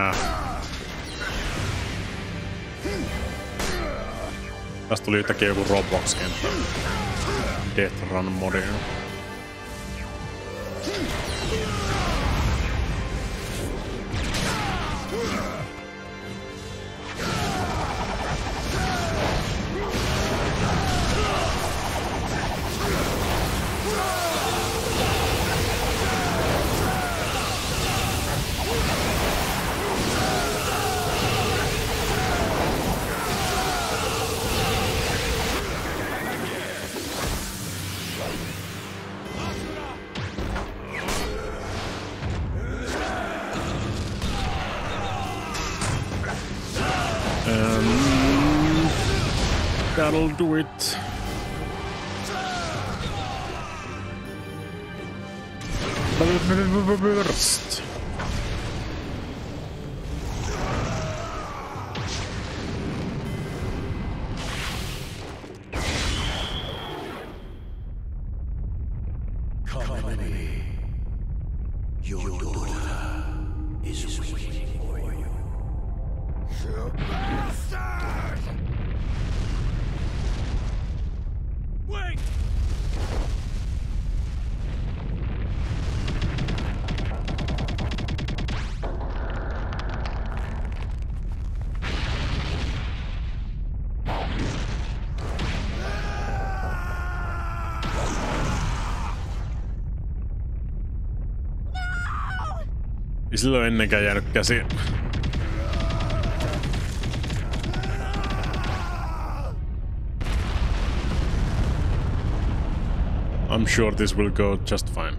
Tästä tuli yhtäkkiä joku Roblox-kenttä. Death Run modi. That'll do it. Burst. Come with me. Your daughter is waiting for you. You bastard! Wait! Ei silloin ennenkään jäänyt käsiin. I'm sure this will go just fine.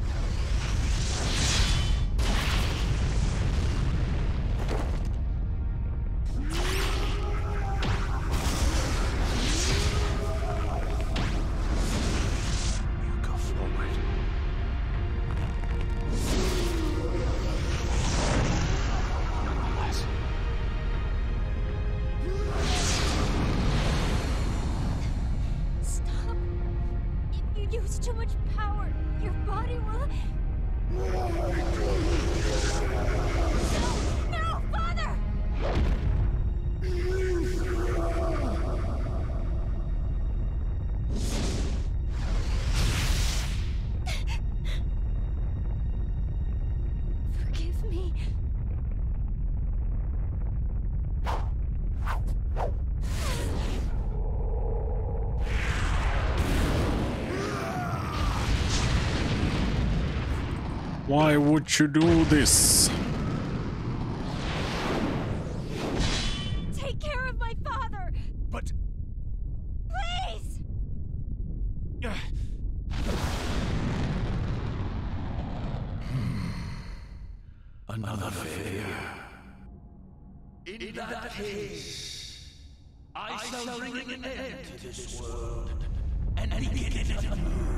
Why would you do this? Take care of my father! But... Please! Another failure. In that case, I shall bring an end to this world and begin anew.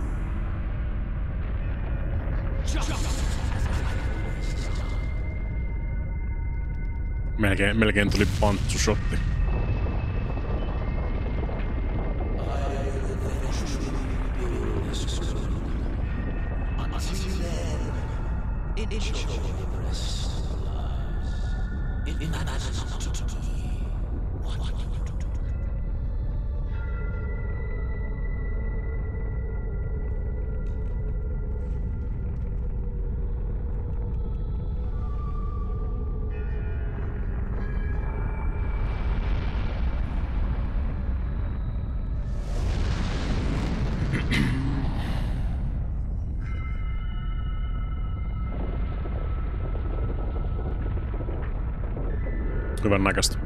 Melkein, melkein tuli pantsushotti. Hyvän näköistä.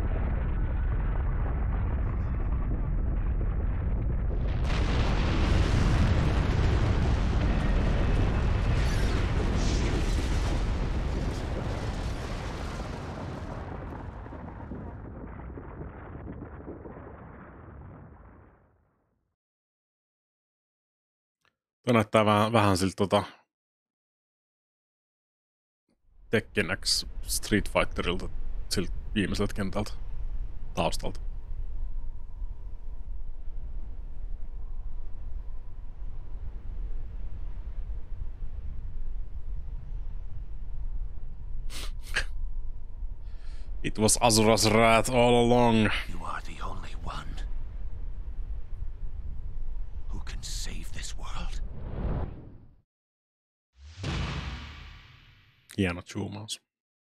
Tuo näyttää vähän, vähän siltä tota Tekken X Street Fighterilta. Siltä viimeiseltä kentältä taustalta. It was Azura's wrath all along. You are the only one who can save this world. Hieno zoomaus.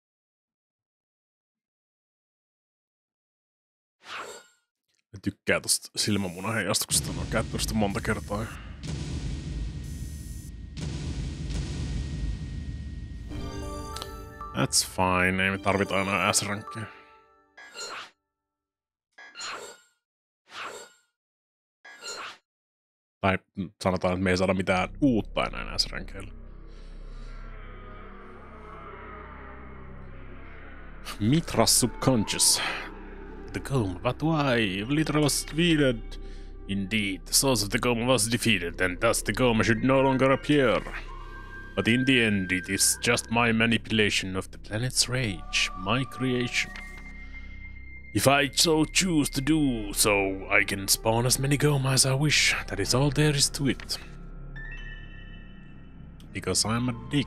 Mä tykkään tosta silmämunan heijastuksesta. Mä oon käyttänyt sitä monta kertaa. That's fine. Ei me tarvita enää S-rankkeja. Tai sanotaan, että me ei saada mitään uutta enää S-rankeilla. Mithra's subconscious. The comb, but why? Vlitra was defeated. Indeed, the source of the comb was defeated, and thus the comb should no longer appear. But in the end, it is just my manipulation of the planet's rage, my creation. If I so choose to do so, I can spawn as many Goma as I wish. That is all there is to it. Because I'm a dick.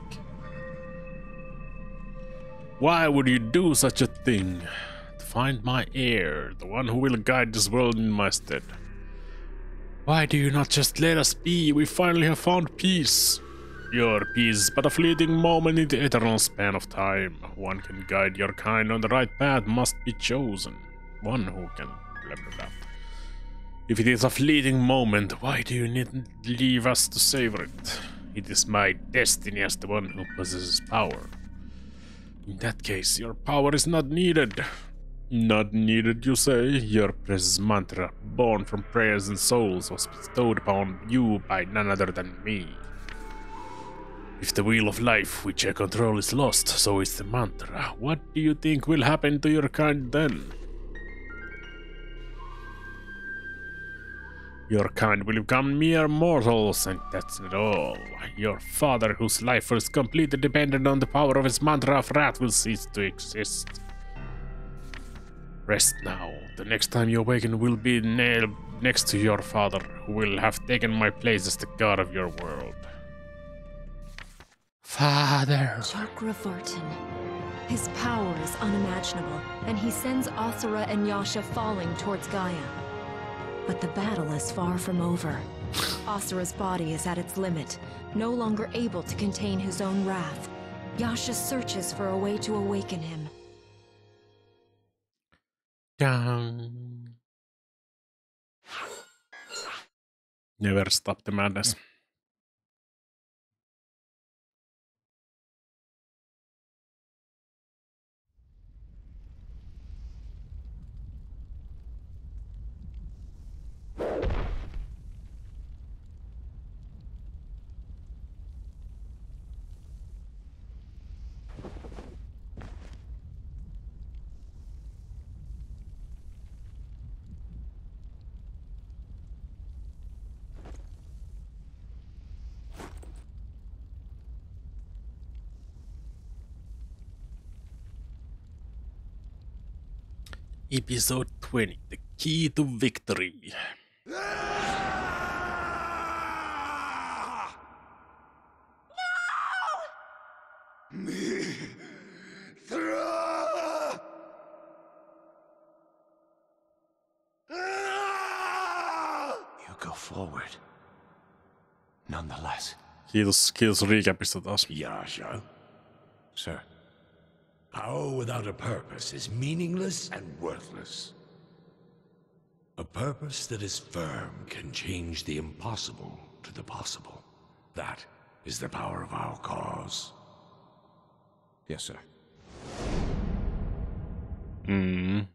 Why would you do such a thing? To find my heir, the one who will guide this world in my stead. Why do you not just let us be? We finally have found peace. Your peace is but a fleeting moment in the eternal span of time. One can guide your kind on the right path must be chosen. One who can blah blah blah. If it is a fleeting moment, why do you need leave us to savor it? It is my destiny as the one who possesses power. In that case, your power is not needed. Not needed, you say? Your precious mantra, born from prayers and souls, was bestowed upon you by none other than me. If the wheel of life, which I control, is lost, so is the mantra. What do you think will happen to your kind then? Your kind will become mere mortals, and that's not all. Your father, whose life was completely dependent on the power of his mantra of wrath, will cease to exist. Rest now. The next time you awaken will be nailed next to your father, who will have taken my place as the god of your world. Father. Chakra Vartan. His power is unimaginable, and he sends Asura and Yasha falling towards Gaia. But the battle is far from over. Asura's body is at its limit, no longer able to contain his own wrath. Yasha searches for a way to awaken him. Down. Never stop the madness. Episode twenty, the key to victory. You go forward. Nonetheless. Kiitos, kiitos recapista taas. Yasha. Sir. Power without a purpose is meaningless and worthless. A purpose that is firm can change the impossible to the possible. That is the power of our cause. Yes, sir. Mm.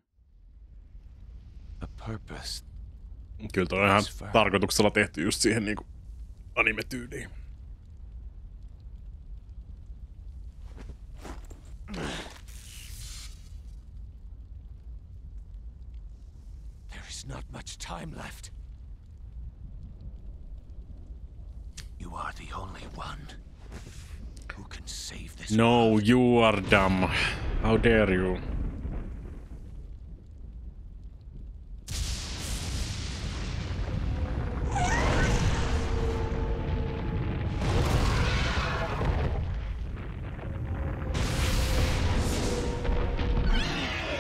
A purpose. Kyllä toi on ihan tarkoituksella tehty just siihen niinku anime-tyyliin. Not much time left. You are the only one who can save this. No, world. You are dumb. How dare you?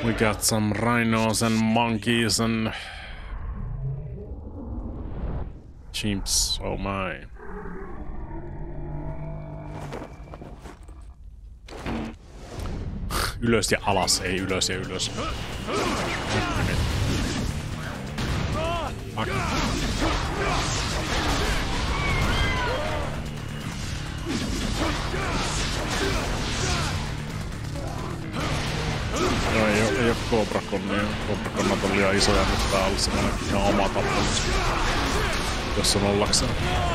We got some rhinos and monkeys and chimps. Oh my. Ylös ja alas, ei ylös ja ylös. Fuck. Joo, ei, ei oo Cobra-konnia. Cobra-konnat on liian isoja nyt tää on semmonen ihan oma tappelus. Jos on ollakseen.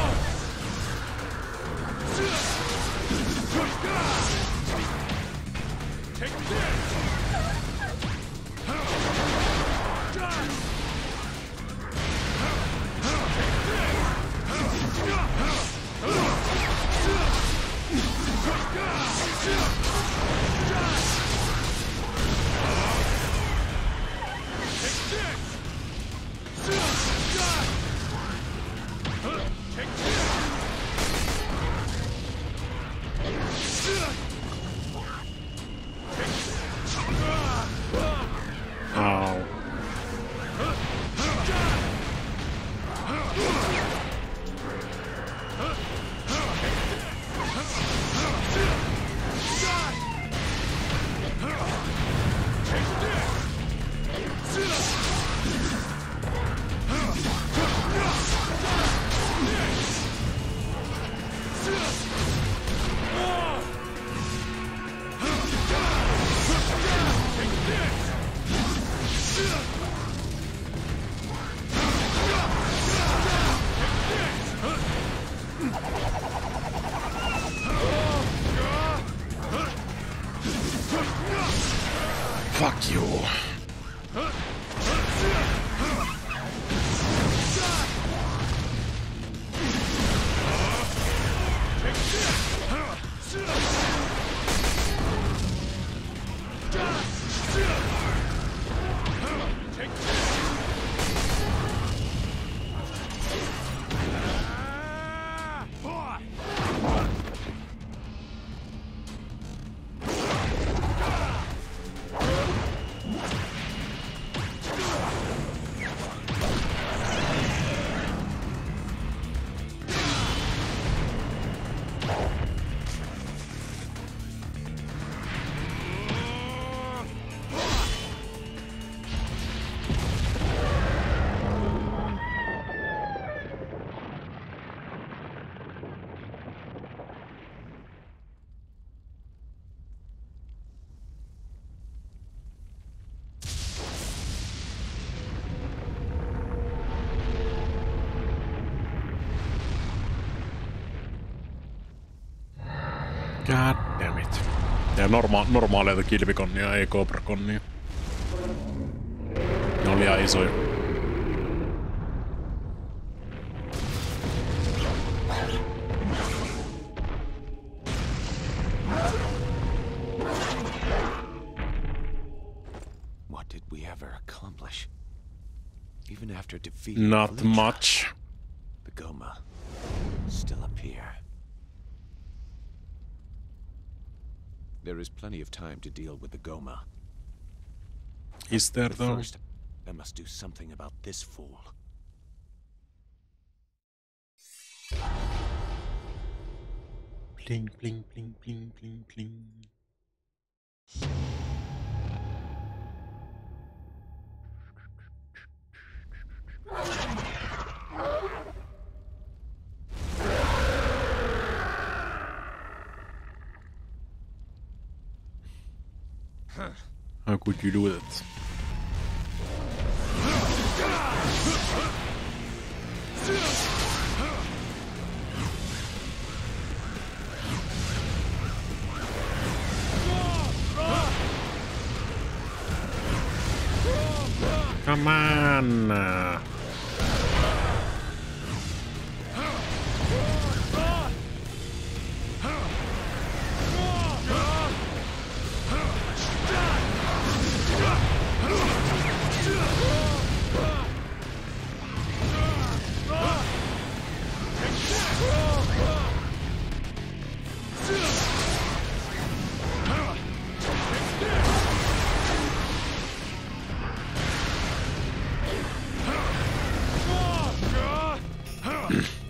Fuck you. God damn it. Ja norma normaaleita kilpikonnia, ei Cobra-konnia. Ne on liian isoja. What did we ever accomplish? Even after defeating Not Felicia, much. the Goma still appear. There is plenty of time to deal with the Goma. Is there But though? first, I must do something about this fool. Bling, bling, bling, bling, bling, bling. How could you do it? Come on!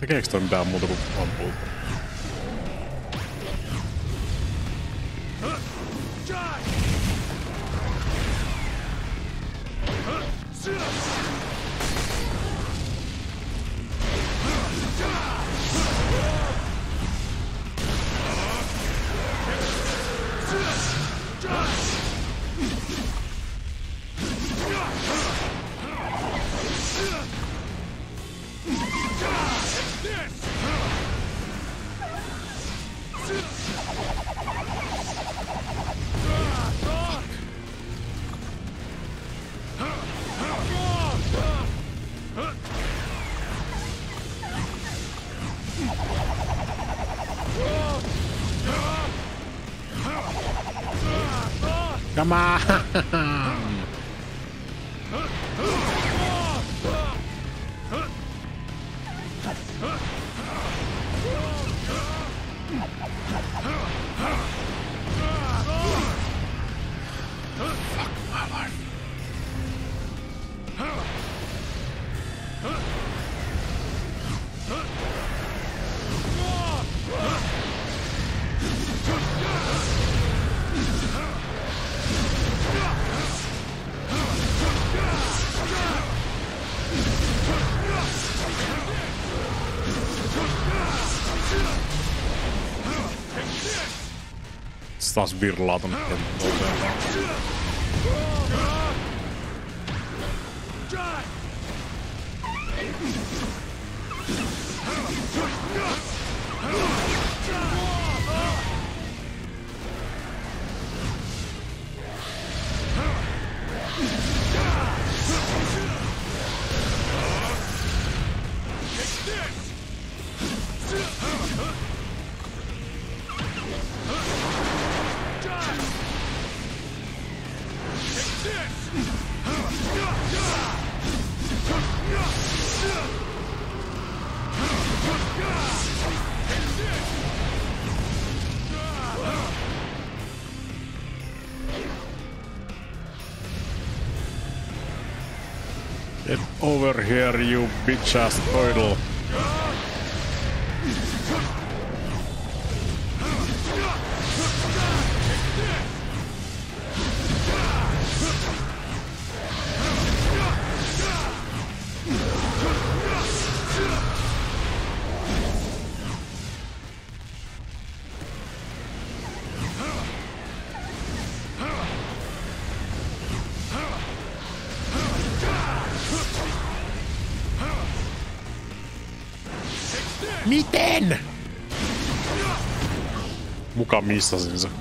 Tekeekö toi mitään muuta kuin ampuu? Come on! Fuck my life. Se taas virlaa tonne kenttään. Get over here, you bitch-ass turtle. Miten? Muka missasin se.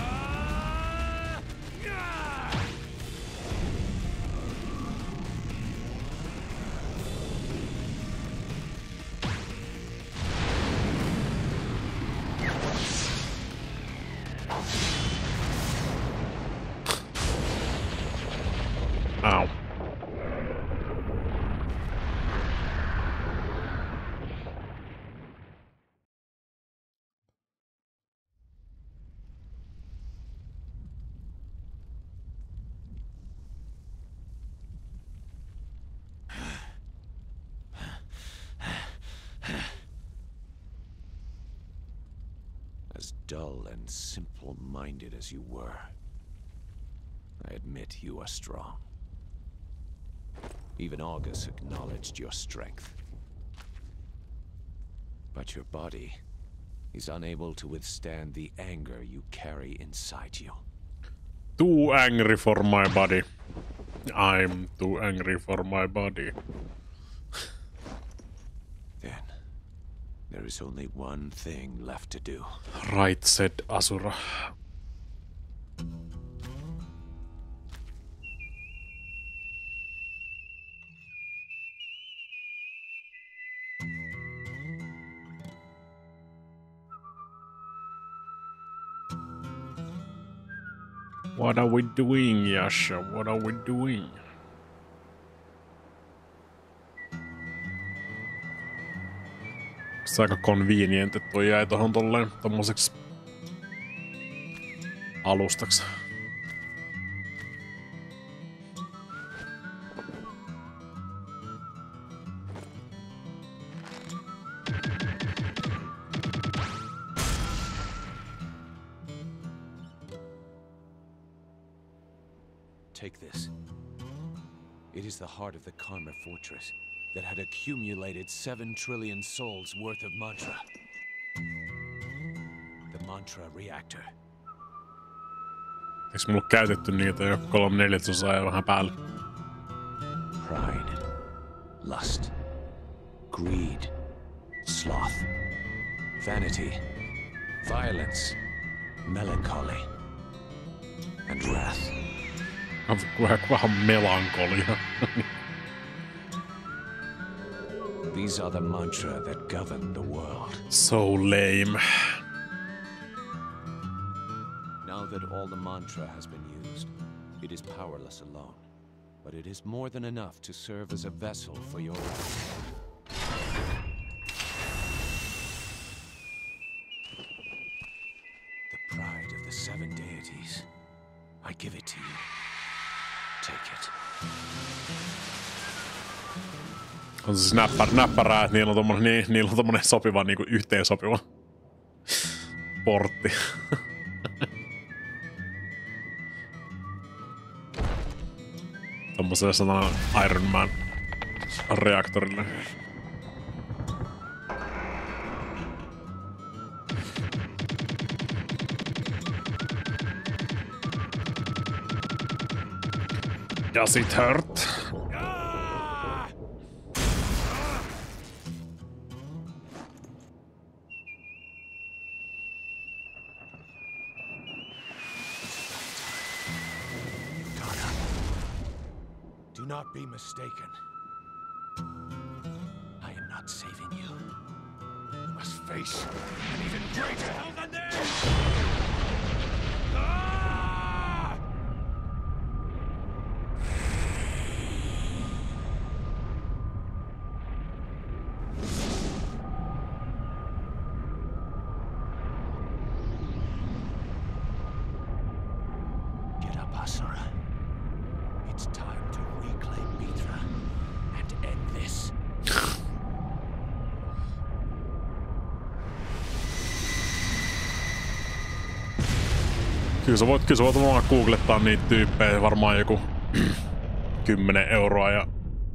Ow. As dull and simple-minded as you were, I admit you are strong. Even August acknowledged your strength. But your body is unable to withstand the anger you carry inside you. Too angry for my body. I'm too angry for my body. Then, there is only one thing left to do. Right, said Asura. What are we doing, Yasha? What are we doing? Se aika convenient, että toi jäi tohon tolleen tommoseks alustaks. take this. It is the heart of the Karma Fortress that had accumulated seven trillion souls worth of mantra. The mantra reactor. Eikö mulla ole käytetty niitä jo kolme neljäsosaa ja vähän päälle? Pride, lust, greed, sloth, vanity, violence, melancholy, and wrath. Vähän melankolia. These are the mantra that govern the world. So lame. Now that all the mantra has been used, it is powerless alone. But it is more than enough to serve as a vessel for your wrath. The pride of the seven deities. I give it to you. Take it. On siis näppär, näppärää, että niillä on tommonen, ni, niillä on tommonen sopiva, niinku yhteensopiva portti. Tommoselle sanotaan Iron Man reaktorille. Does it hurt? Do not be mistaken. I am not saving you. You must face an even greater hell than this! Ah! Get up, Asura. It's time to reclaim Mithra and end this. Kyllä sä voit, kyllä sä voit vaan googlettaa niitä tyyppejä, varmaan joku kymmenen euroa ja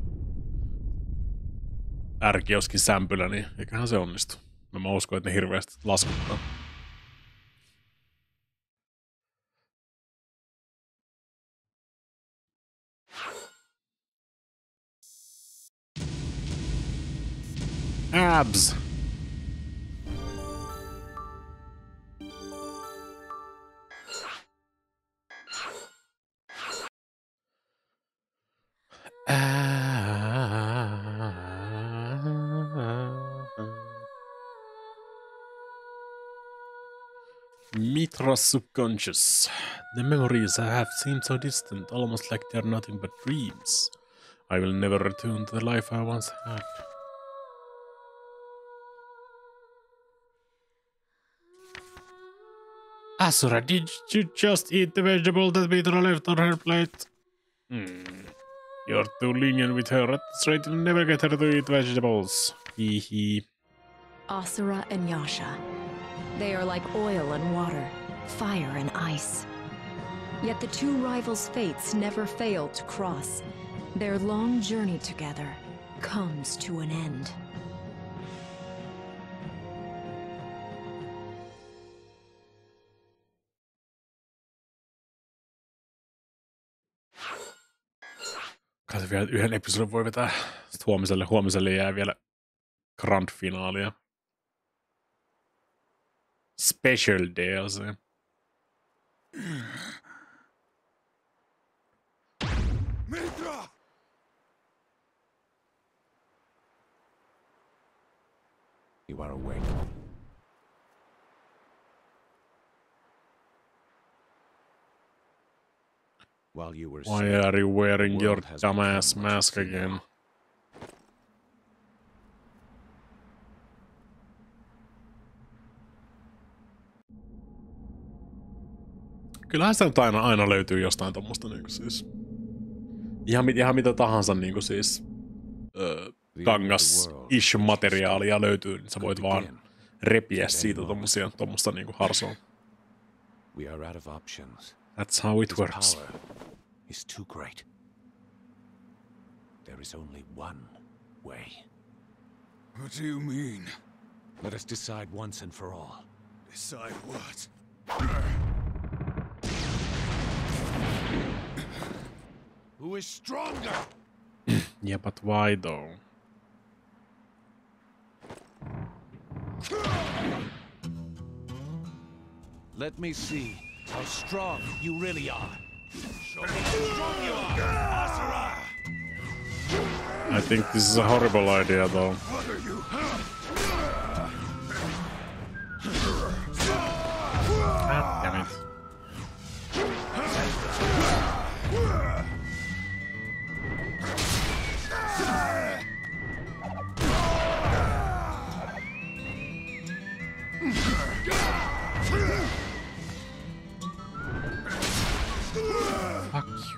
ärkioskin sämpylä, niin eiköhän se onnistu. Mä uskon, että ne hirveästi laskuttaa. Abs. Mithra's subconscious. The memories I have seem so distant, almost like they're nothing but dreams. I will never return to the life I once had. Asura, did you just eat the vegetable that Mithra left on her plate? Hmm. You're too lenient with her. At this rate, you'll never get her to eat vegetables. Hee hee. Asura and Yasha. They are like oil and water, fire and ice. Yet the two rivals' fates never fail to cross. Their long journey together comes to an end. Kai vielä yhden episodin voi vetää. Sitten huomiselle, huomiselle jää vielä grand finaalia. Special D L C. Mithra! You are awake. While you were Why are you wearing your dumbass mask again? Kyllähän sitä nyt aina, aina löytyy jostain tommosta niinku siis. Ihan, ihan mitä tahansa niinku siis öö, kangas-ish-materiaalia löytyy, niin sä voit vaan repiä siitä tommosia, tommosta niinku harsoa. We are out of options. That's how it works. is too great. There is only one way. What do you mean? Let us decide once and for all. Decide what? Who is stronger? Yeah, but why though? Let me see how strong you really are. Show me how strong you are, Asura! I think this is a horrible idea though. What are you? God damn it. Fuck you.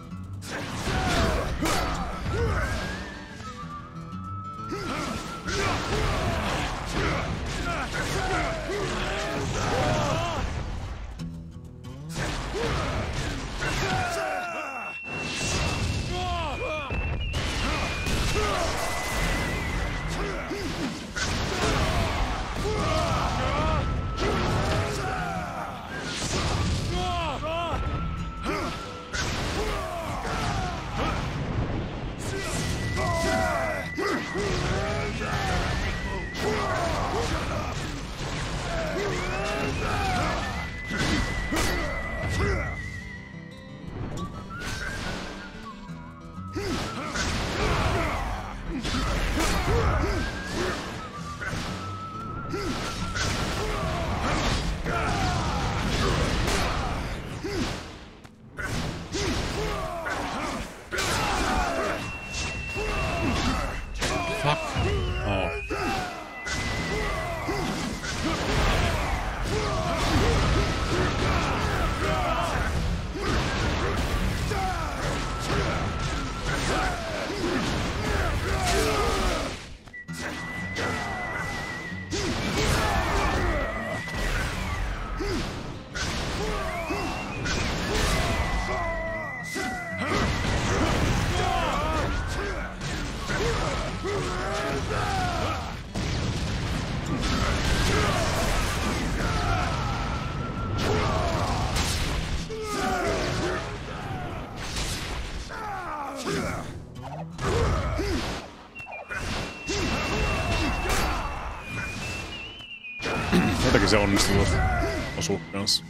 Jotenkin se onnistuu osuu kanssa.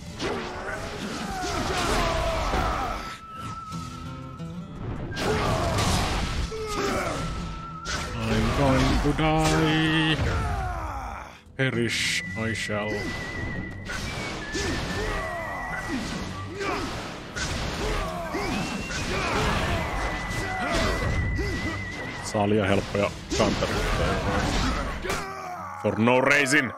I'm going to die. Perish I shall. Saa liian helppoja kantereita. For no reason.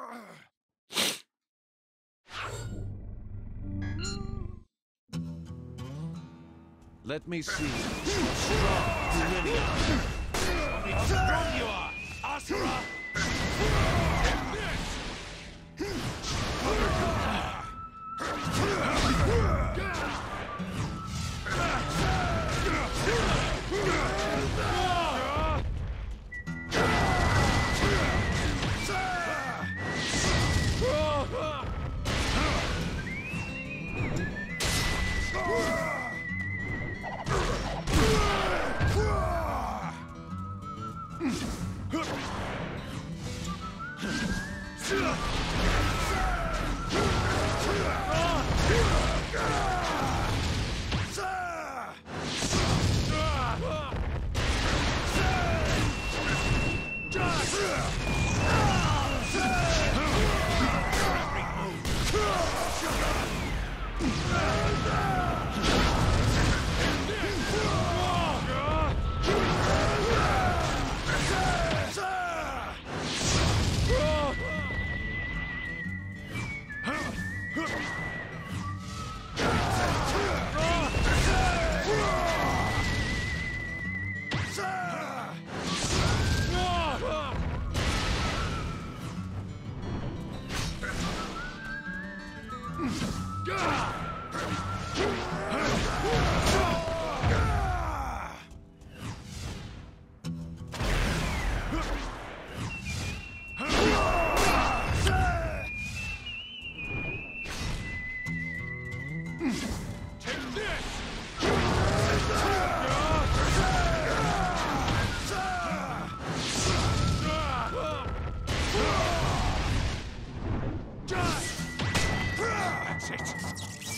Let me see how strong you really are. Show me how strong you are, Asura!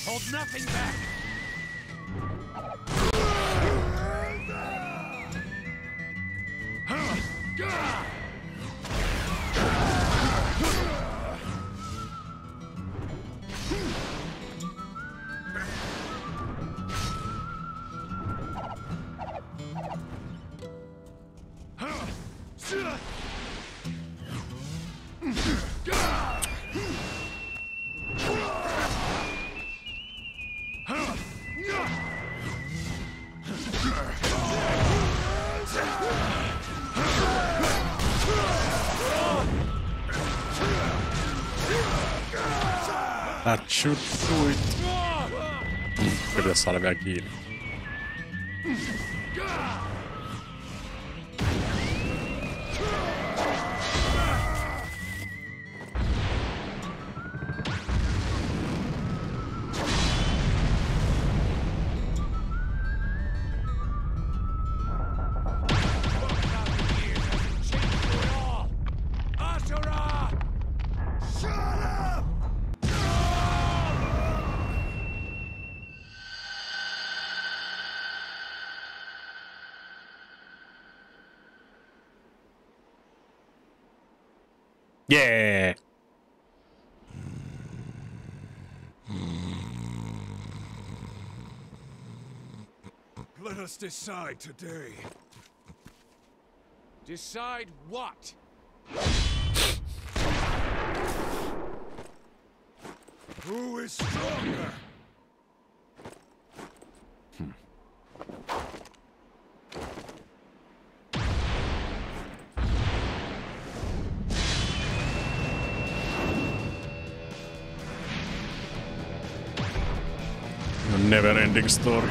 Hold nothing back. That should do it. Pitäis saada vielä kiinni. Yeah. Let us decide today. Decide what? Who is stronger? Never ending story.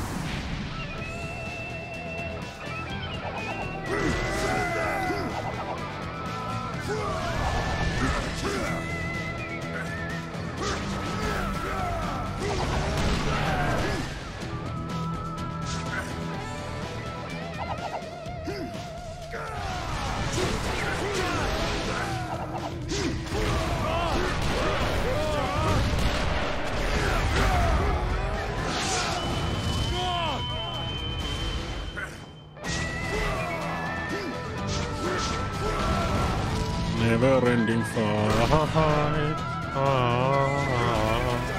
Never ending fight. Ah.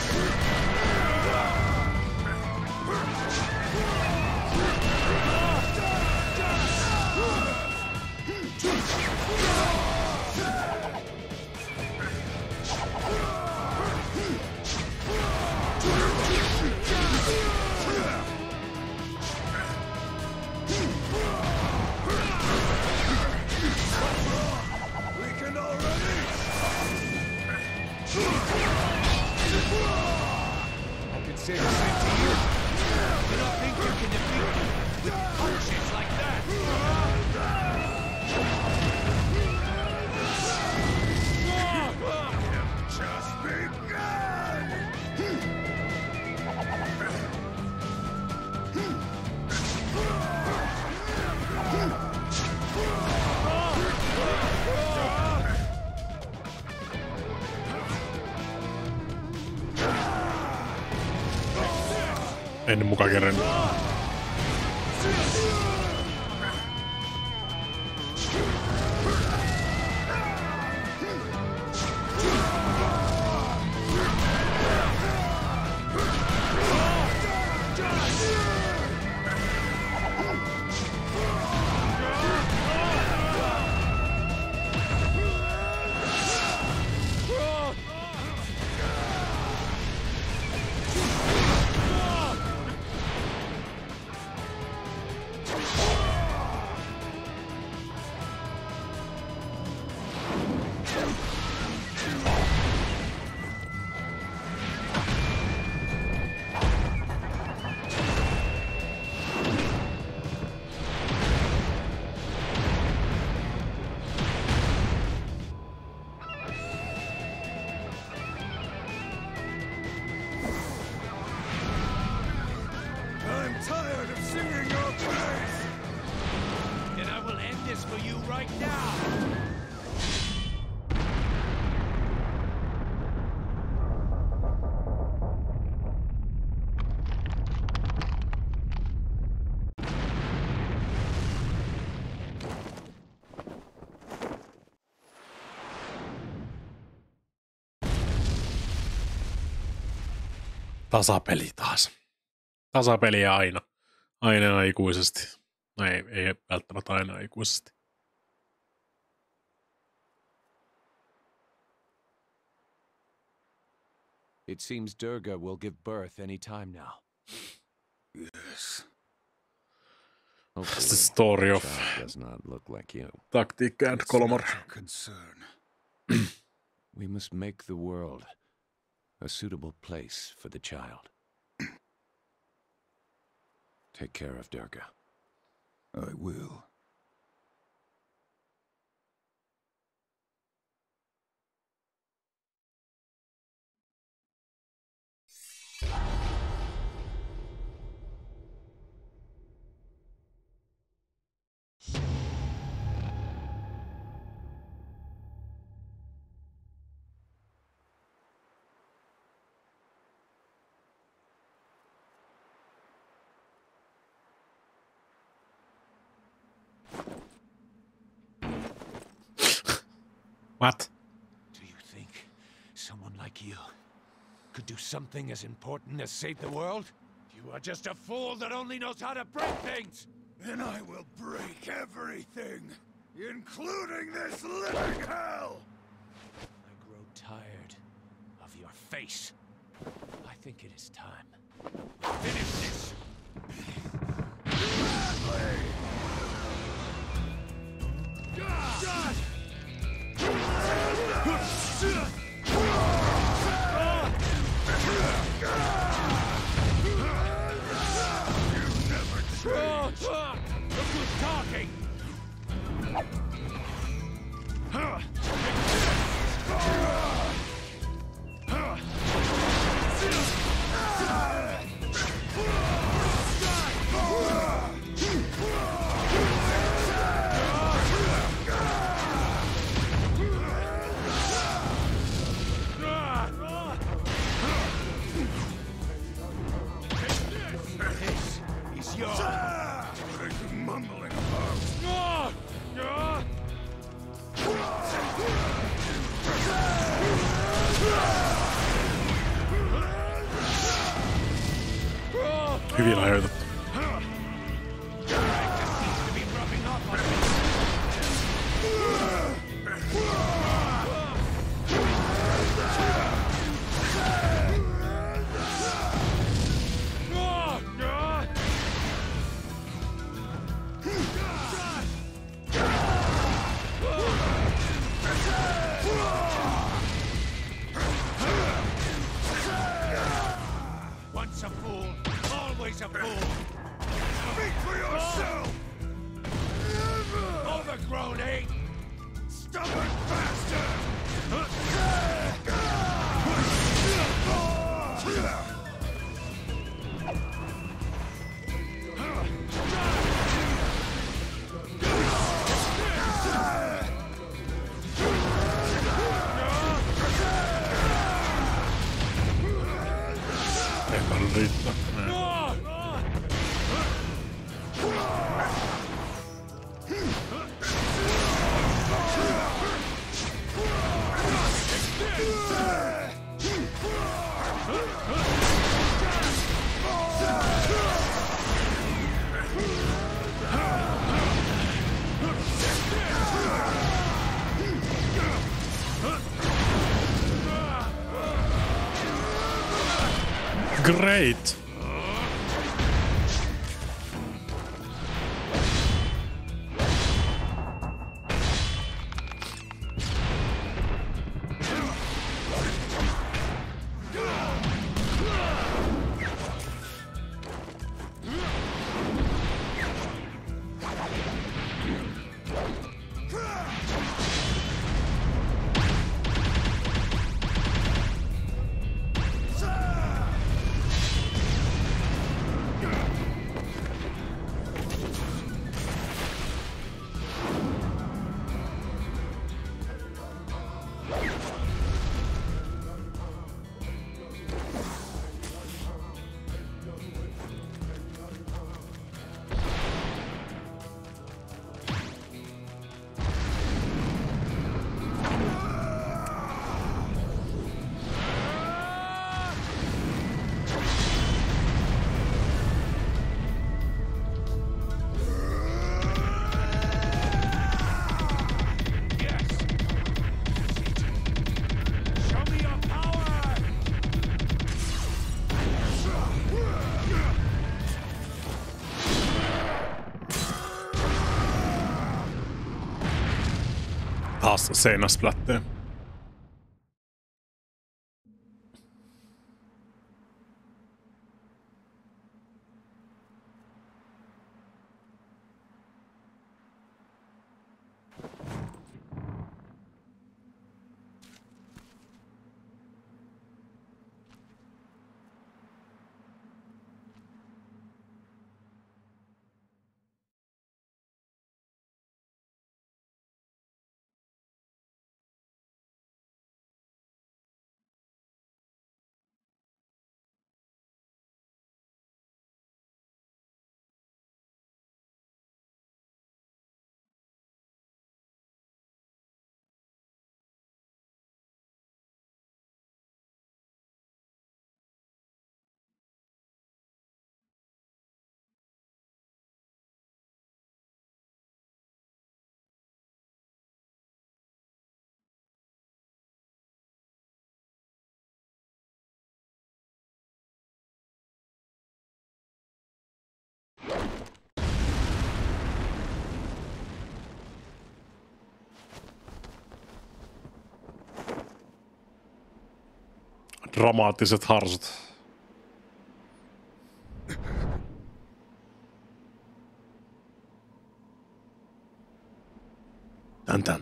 I could say the same to you. You don't think you can defeat me with punches like that? Just begun! En muka kerran. Tasapeli taas. Tasapeliä aina. Aina ikuisesti. No ei, ei välttämättä aina ikuisesti. It seems Durga will give birth any time now. Yes. That's the story of does not look like you. Tactic and Colmar. Concern. We must make the world a suitable place for the child. Take care of Durga. I will. What? Do you think someone like you could do something as important as save the world? You are just a fool that only knows how to break things! Then I will break everything, including this living hell! I grow tired of your face. I think it is time. Finish this! Gladly! God! Look who's talking! He's yours! What are you mumbling about? Hyvin ajoitettu. Once a fool, always a fool! Speak for yourself! Overgrown, eh? Stubborn bastard! Riittää. Great! Taas seinäsplätteen. Dramaattiset harsut. Tän tän.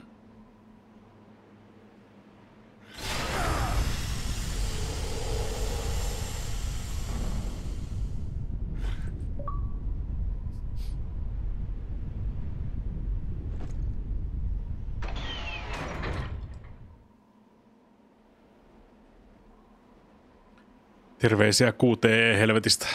Terveisiä Q T E-helvetistä.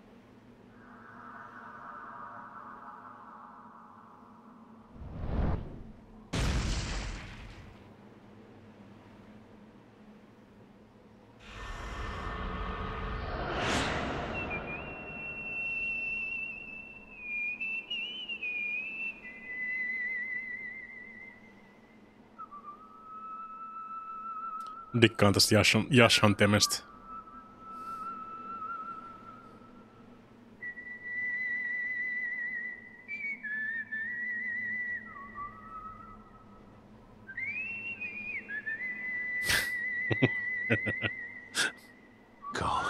Dikkaan tästä Yashan, Yashan temestä. Go.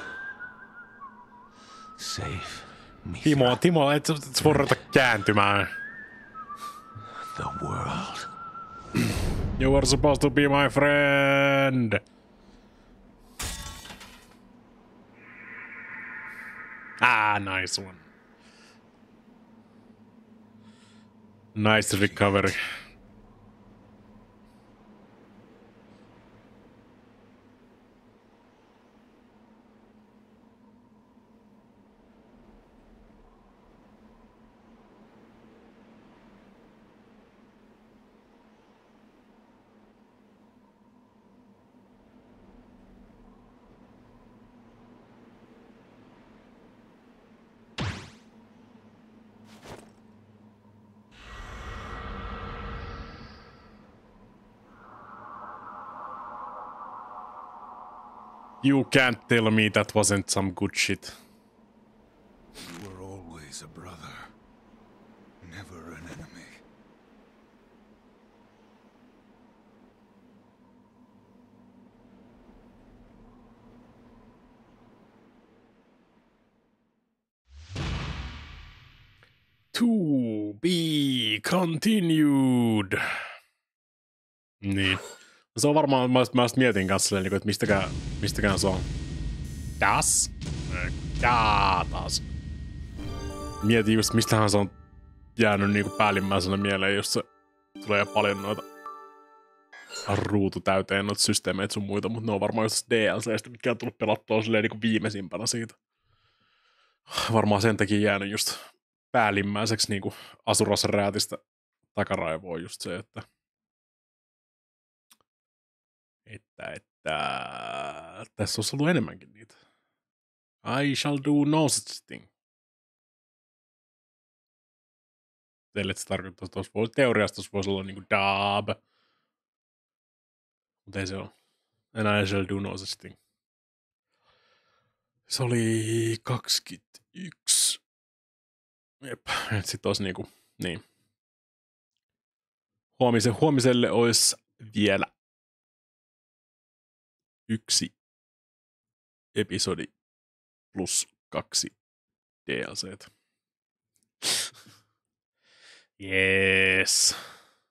Save me. Timo, Timo, et sä voi ruveta kääntymään. The world. You were supposed to be my friend. Ah, nice one. Nice recovery. You can't tell me that wasn't some good shit. You were always a brother, never an enemy. To be continued. Niin. Se on varmaan, mä, mä mietin kanssa, että mistäkään, mistäkään se on. Das? Jaa, taas. Mietin just, mistähän se on jäänyt niinku päällimmäisenä mieleen, jos se tulee paljon noita ruutu täyteen noita systeemeitä sun muita, mutta ne on varmaan just D L C:stä, mitkä on tullut pelattua silleen niinku viimeisimpänä siitä. Varmaan sen takia jäänyt just päällimmäiseksi niinku Asuras räätistä takaraivoon just se, että Että, että tässä olisi ollut enemmänkin niitä. I shall do no such thing. Teille se tarkoittaa, että tuossa voisi, teoriasta tuossa voisi olla niinku dab. Mutta ei se ole. And I shall do no such thing. Se oli kaksikymmentäyksi. Jep, että sit olisi niinku, niin. Huomisen, huomiselle olisi vielä yksi episodi plus kaksi D L C:tä. Yes.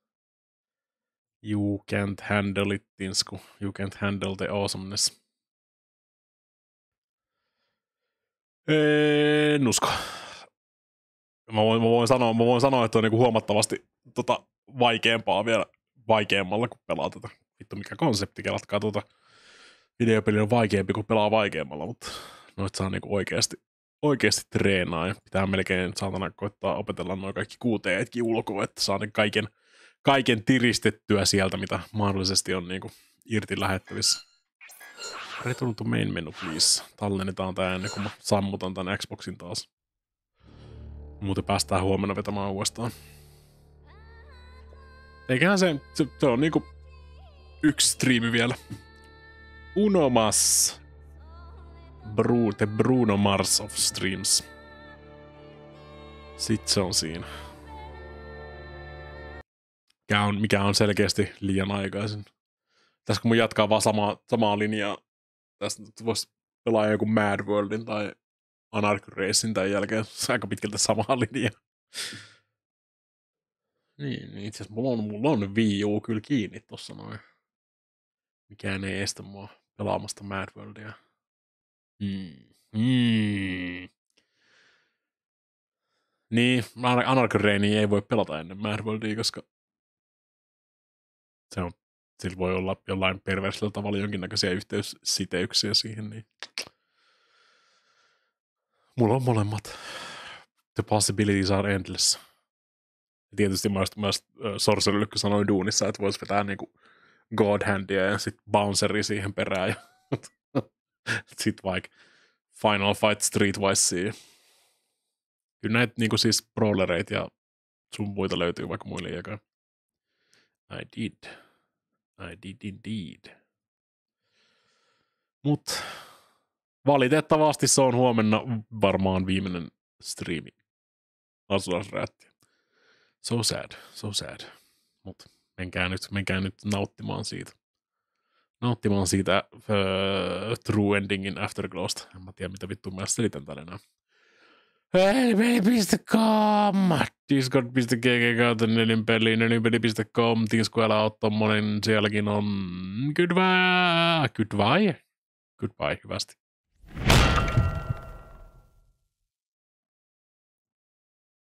You can't handle it, Tinsku. You can't handle the awesomeness. En usko. Mä voin, mä voin, sanoa, mä voin sanoa, että on niinku huomattavasti tota, vaikeampaa vielä vaikeammalla, kun pelaa tätä. Vittu mikä konsepti, kelatkaa tuota. Videopeli on vaikeampi, kun pelaa vaikeammalla, mutta noit saa niinku oikeasti, oikeasti treenaa ja pitää melkein saatana koittaa opetella noin kaikki kuuteetkin ulkoa, että saa niin kaiken, kaiken tiristettyä sieltä, mitä mahdollisesti on niinku irti lähettävissä. Return to main menu, please. Tallennetaan tää ennen kuin mä sammutan tän Xboxin taas. Muuten päästään huomenna vetämään uudestaan. Eiköhän se, se, se on niinku yksi striimi vielä. Uno mas. Bru, the Bruno Mars of streams. Sitten se on siinä. Mikä on, mikä on selkeästi liian aikaisin. Tässä kun mun jatkaa vaan samaa, samaa linjaa. Tästä voisi pelaa joku Mad Worldin tai Anarchy Racing tämän jälkeen. Se on aika pitkältä samaa linjaa. Niin, niin itse asiassa mulla on, mulla on Wii U kyllä kiinni tossa noin. Mikään ei estä mua pelaamasta Mad Worldia. Hmm. Hmm. Niin, Anarchy Racing ei voi pelata ennen Mad Worldia, koska se on, sillä voi olla jollain perversillä tavalla jonkinnäköisiä yhteyssiteyksiä siihen, niin mulla on molemmat. The possibilities are endless. Ja tietysti mä myös äh, Sorcererille, kun sanoin duunissa, että vois vetää niinku God Handia ja sit Bounceri siihen perään ja sit vaikka Final Fight Streetwisea. Kyllä näitä niinku siis brawlereita ja sun muita löytyy vaikka muille jakaan. I did. I did indeed. Mut valitettavasti se on huomenna varmaan viimeinen striimi. Asulasrättiä. So sad, so sad. Mut menkää nyt, menkää nyt nauttimaan siitä. Nauttimaan siitä uh, True Endingin Afterglowsta. En mä tiedä, mitä vittua mä selitän tänne enää. Nelinpeli piste com, Discord piste g g kautta nelinpeli, nelinpeli piste com, Tinsku älä oo tommonen, sielläkin on goodbye, goodbye, goodbye, hyvästi.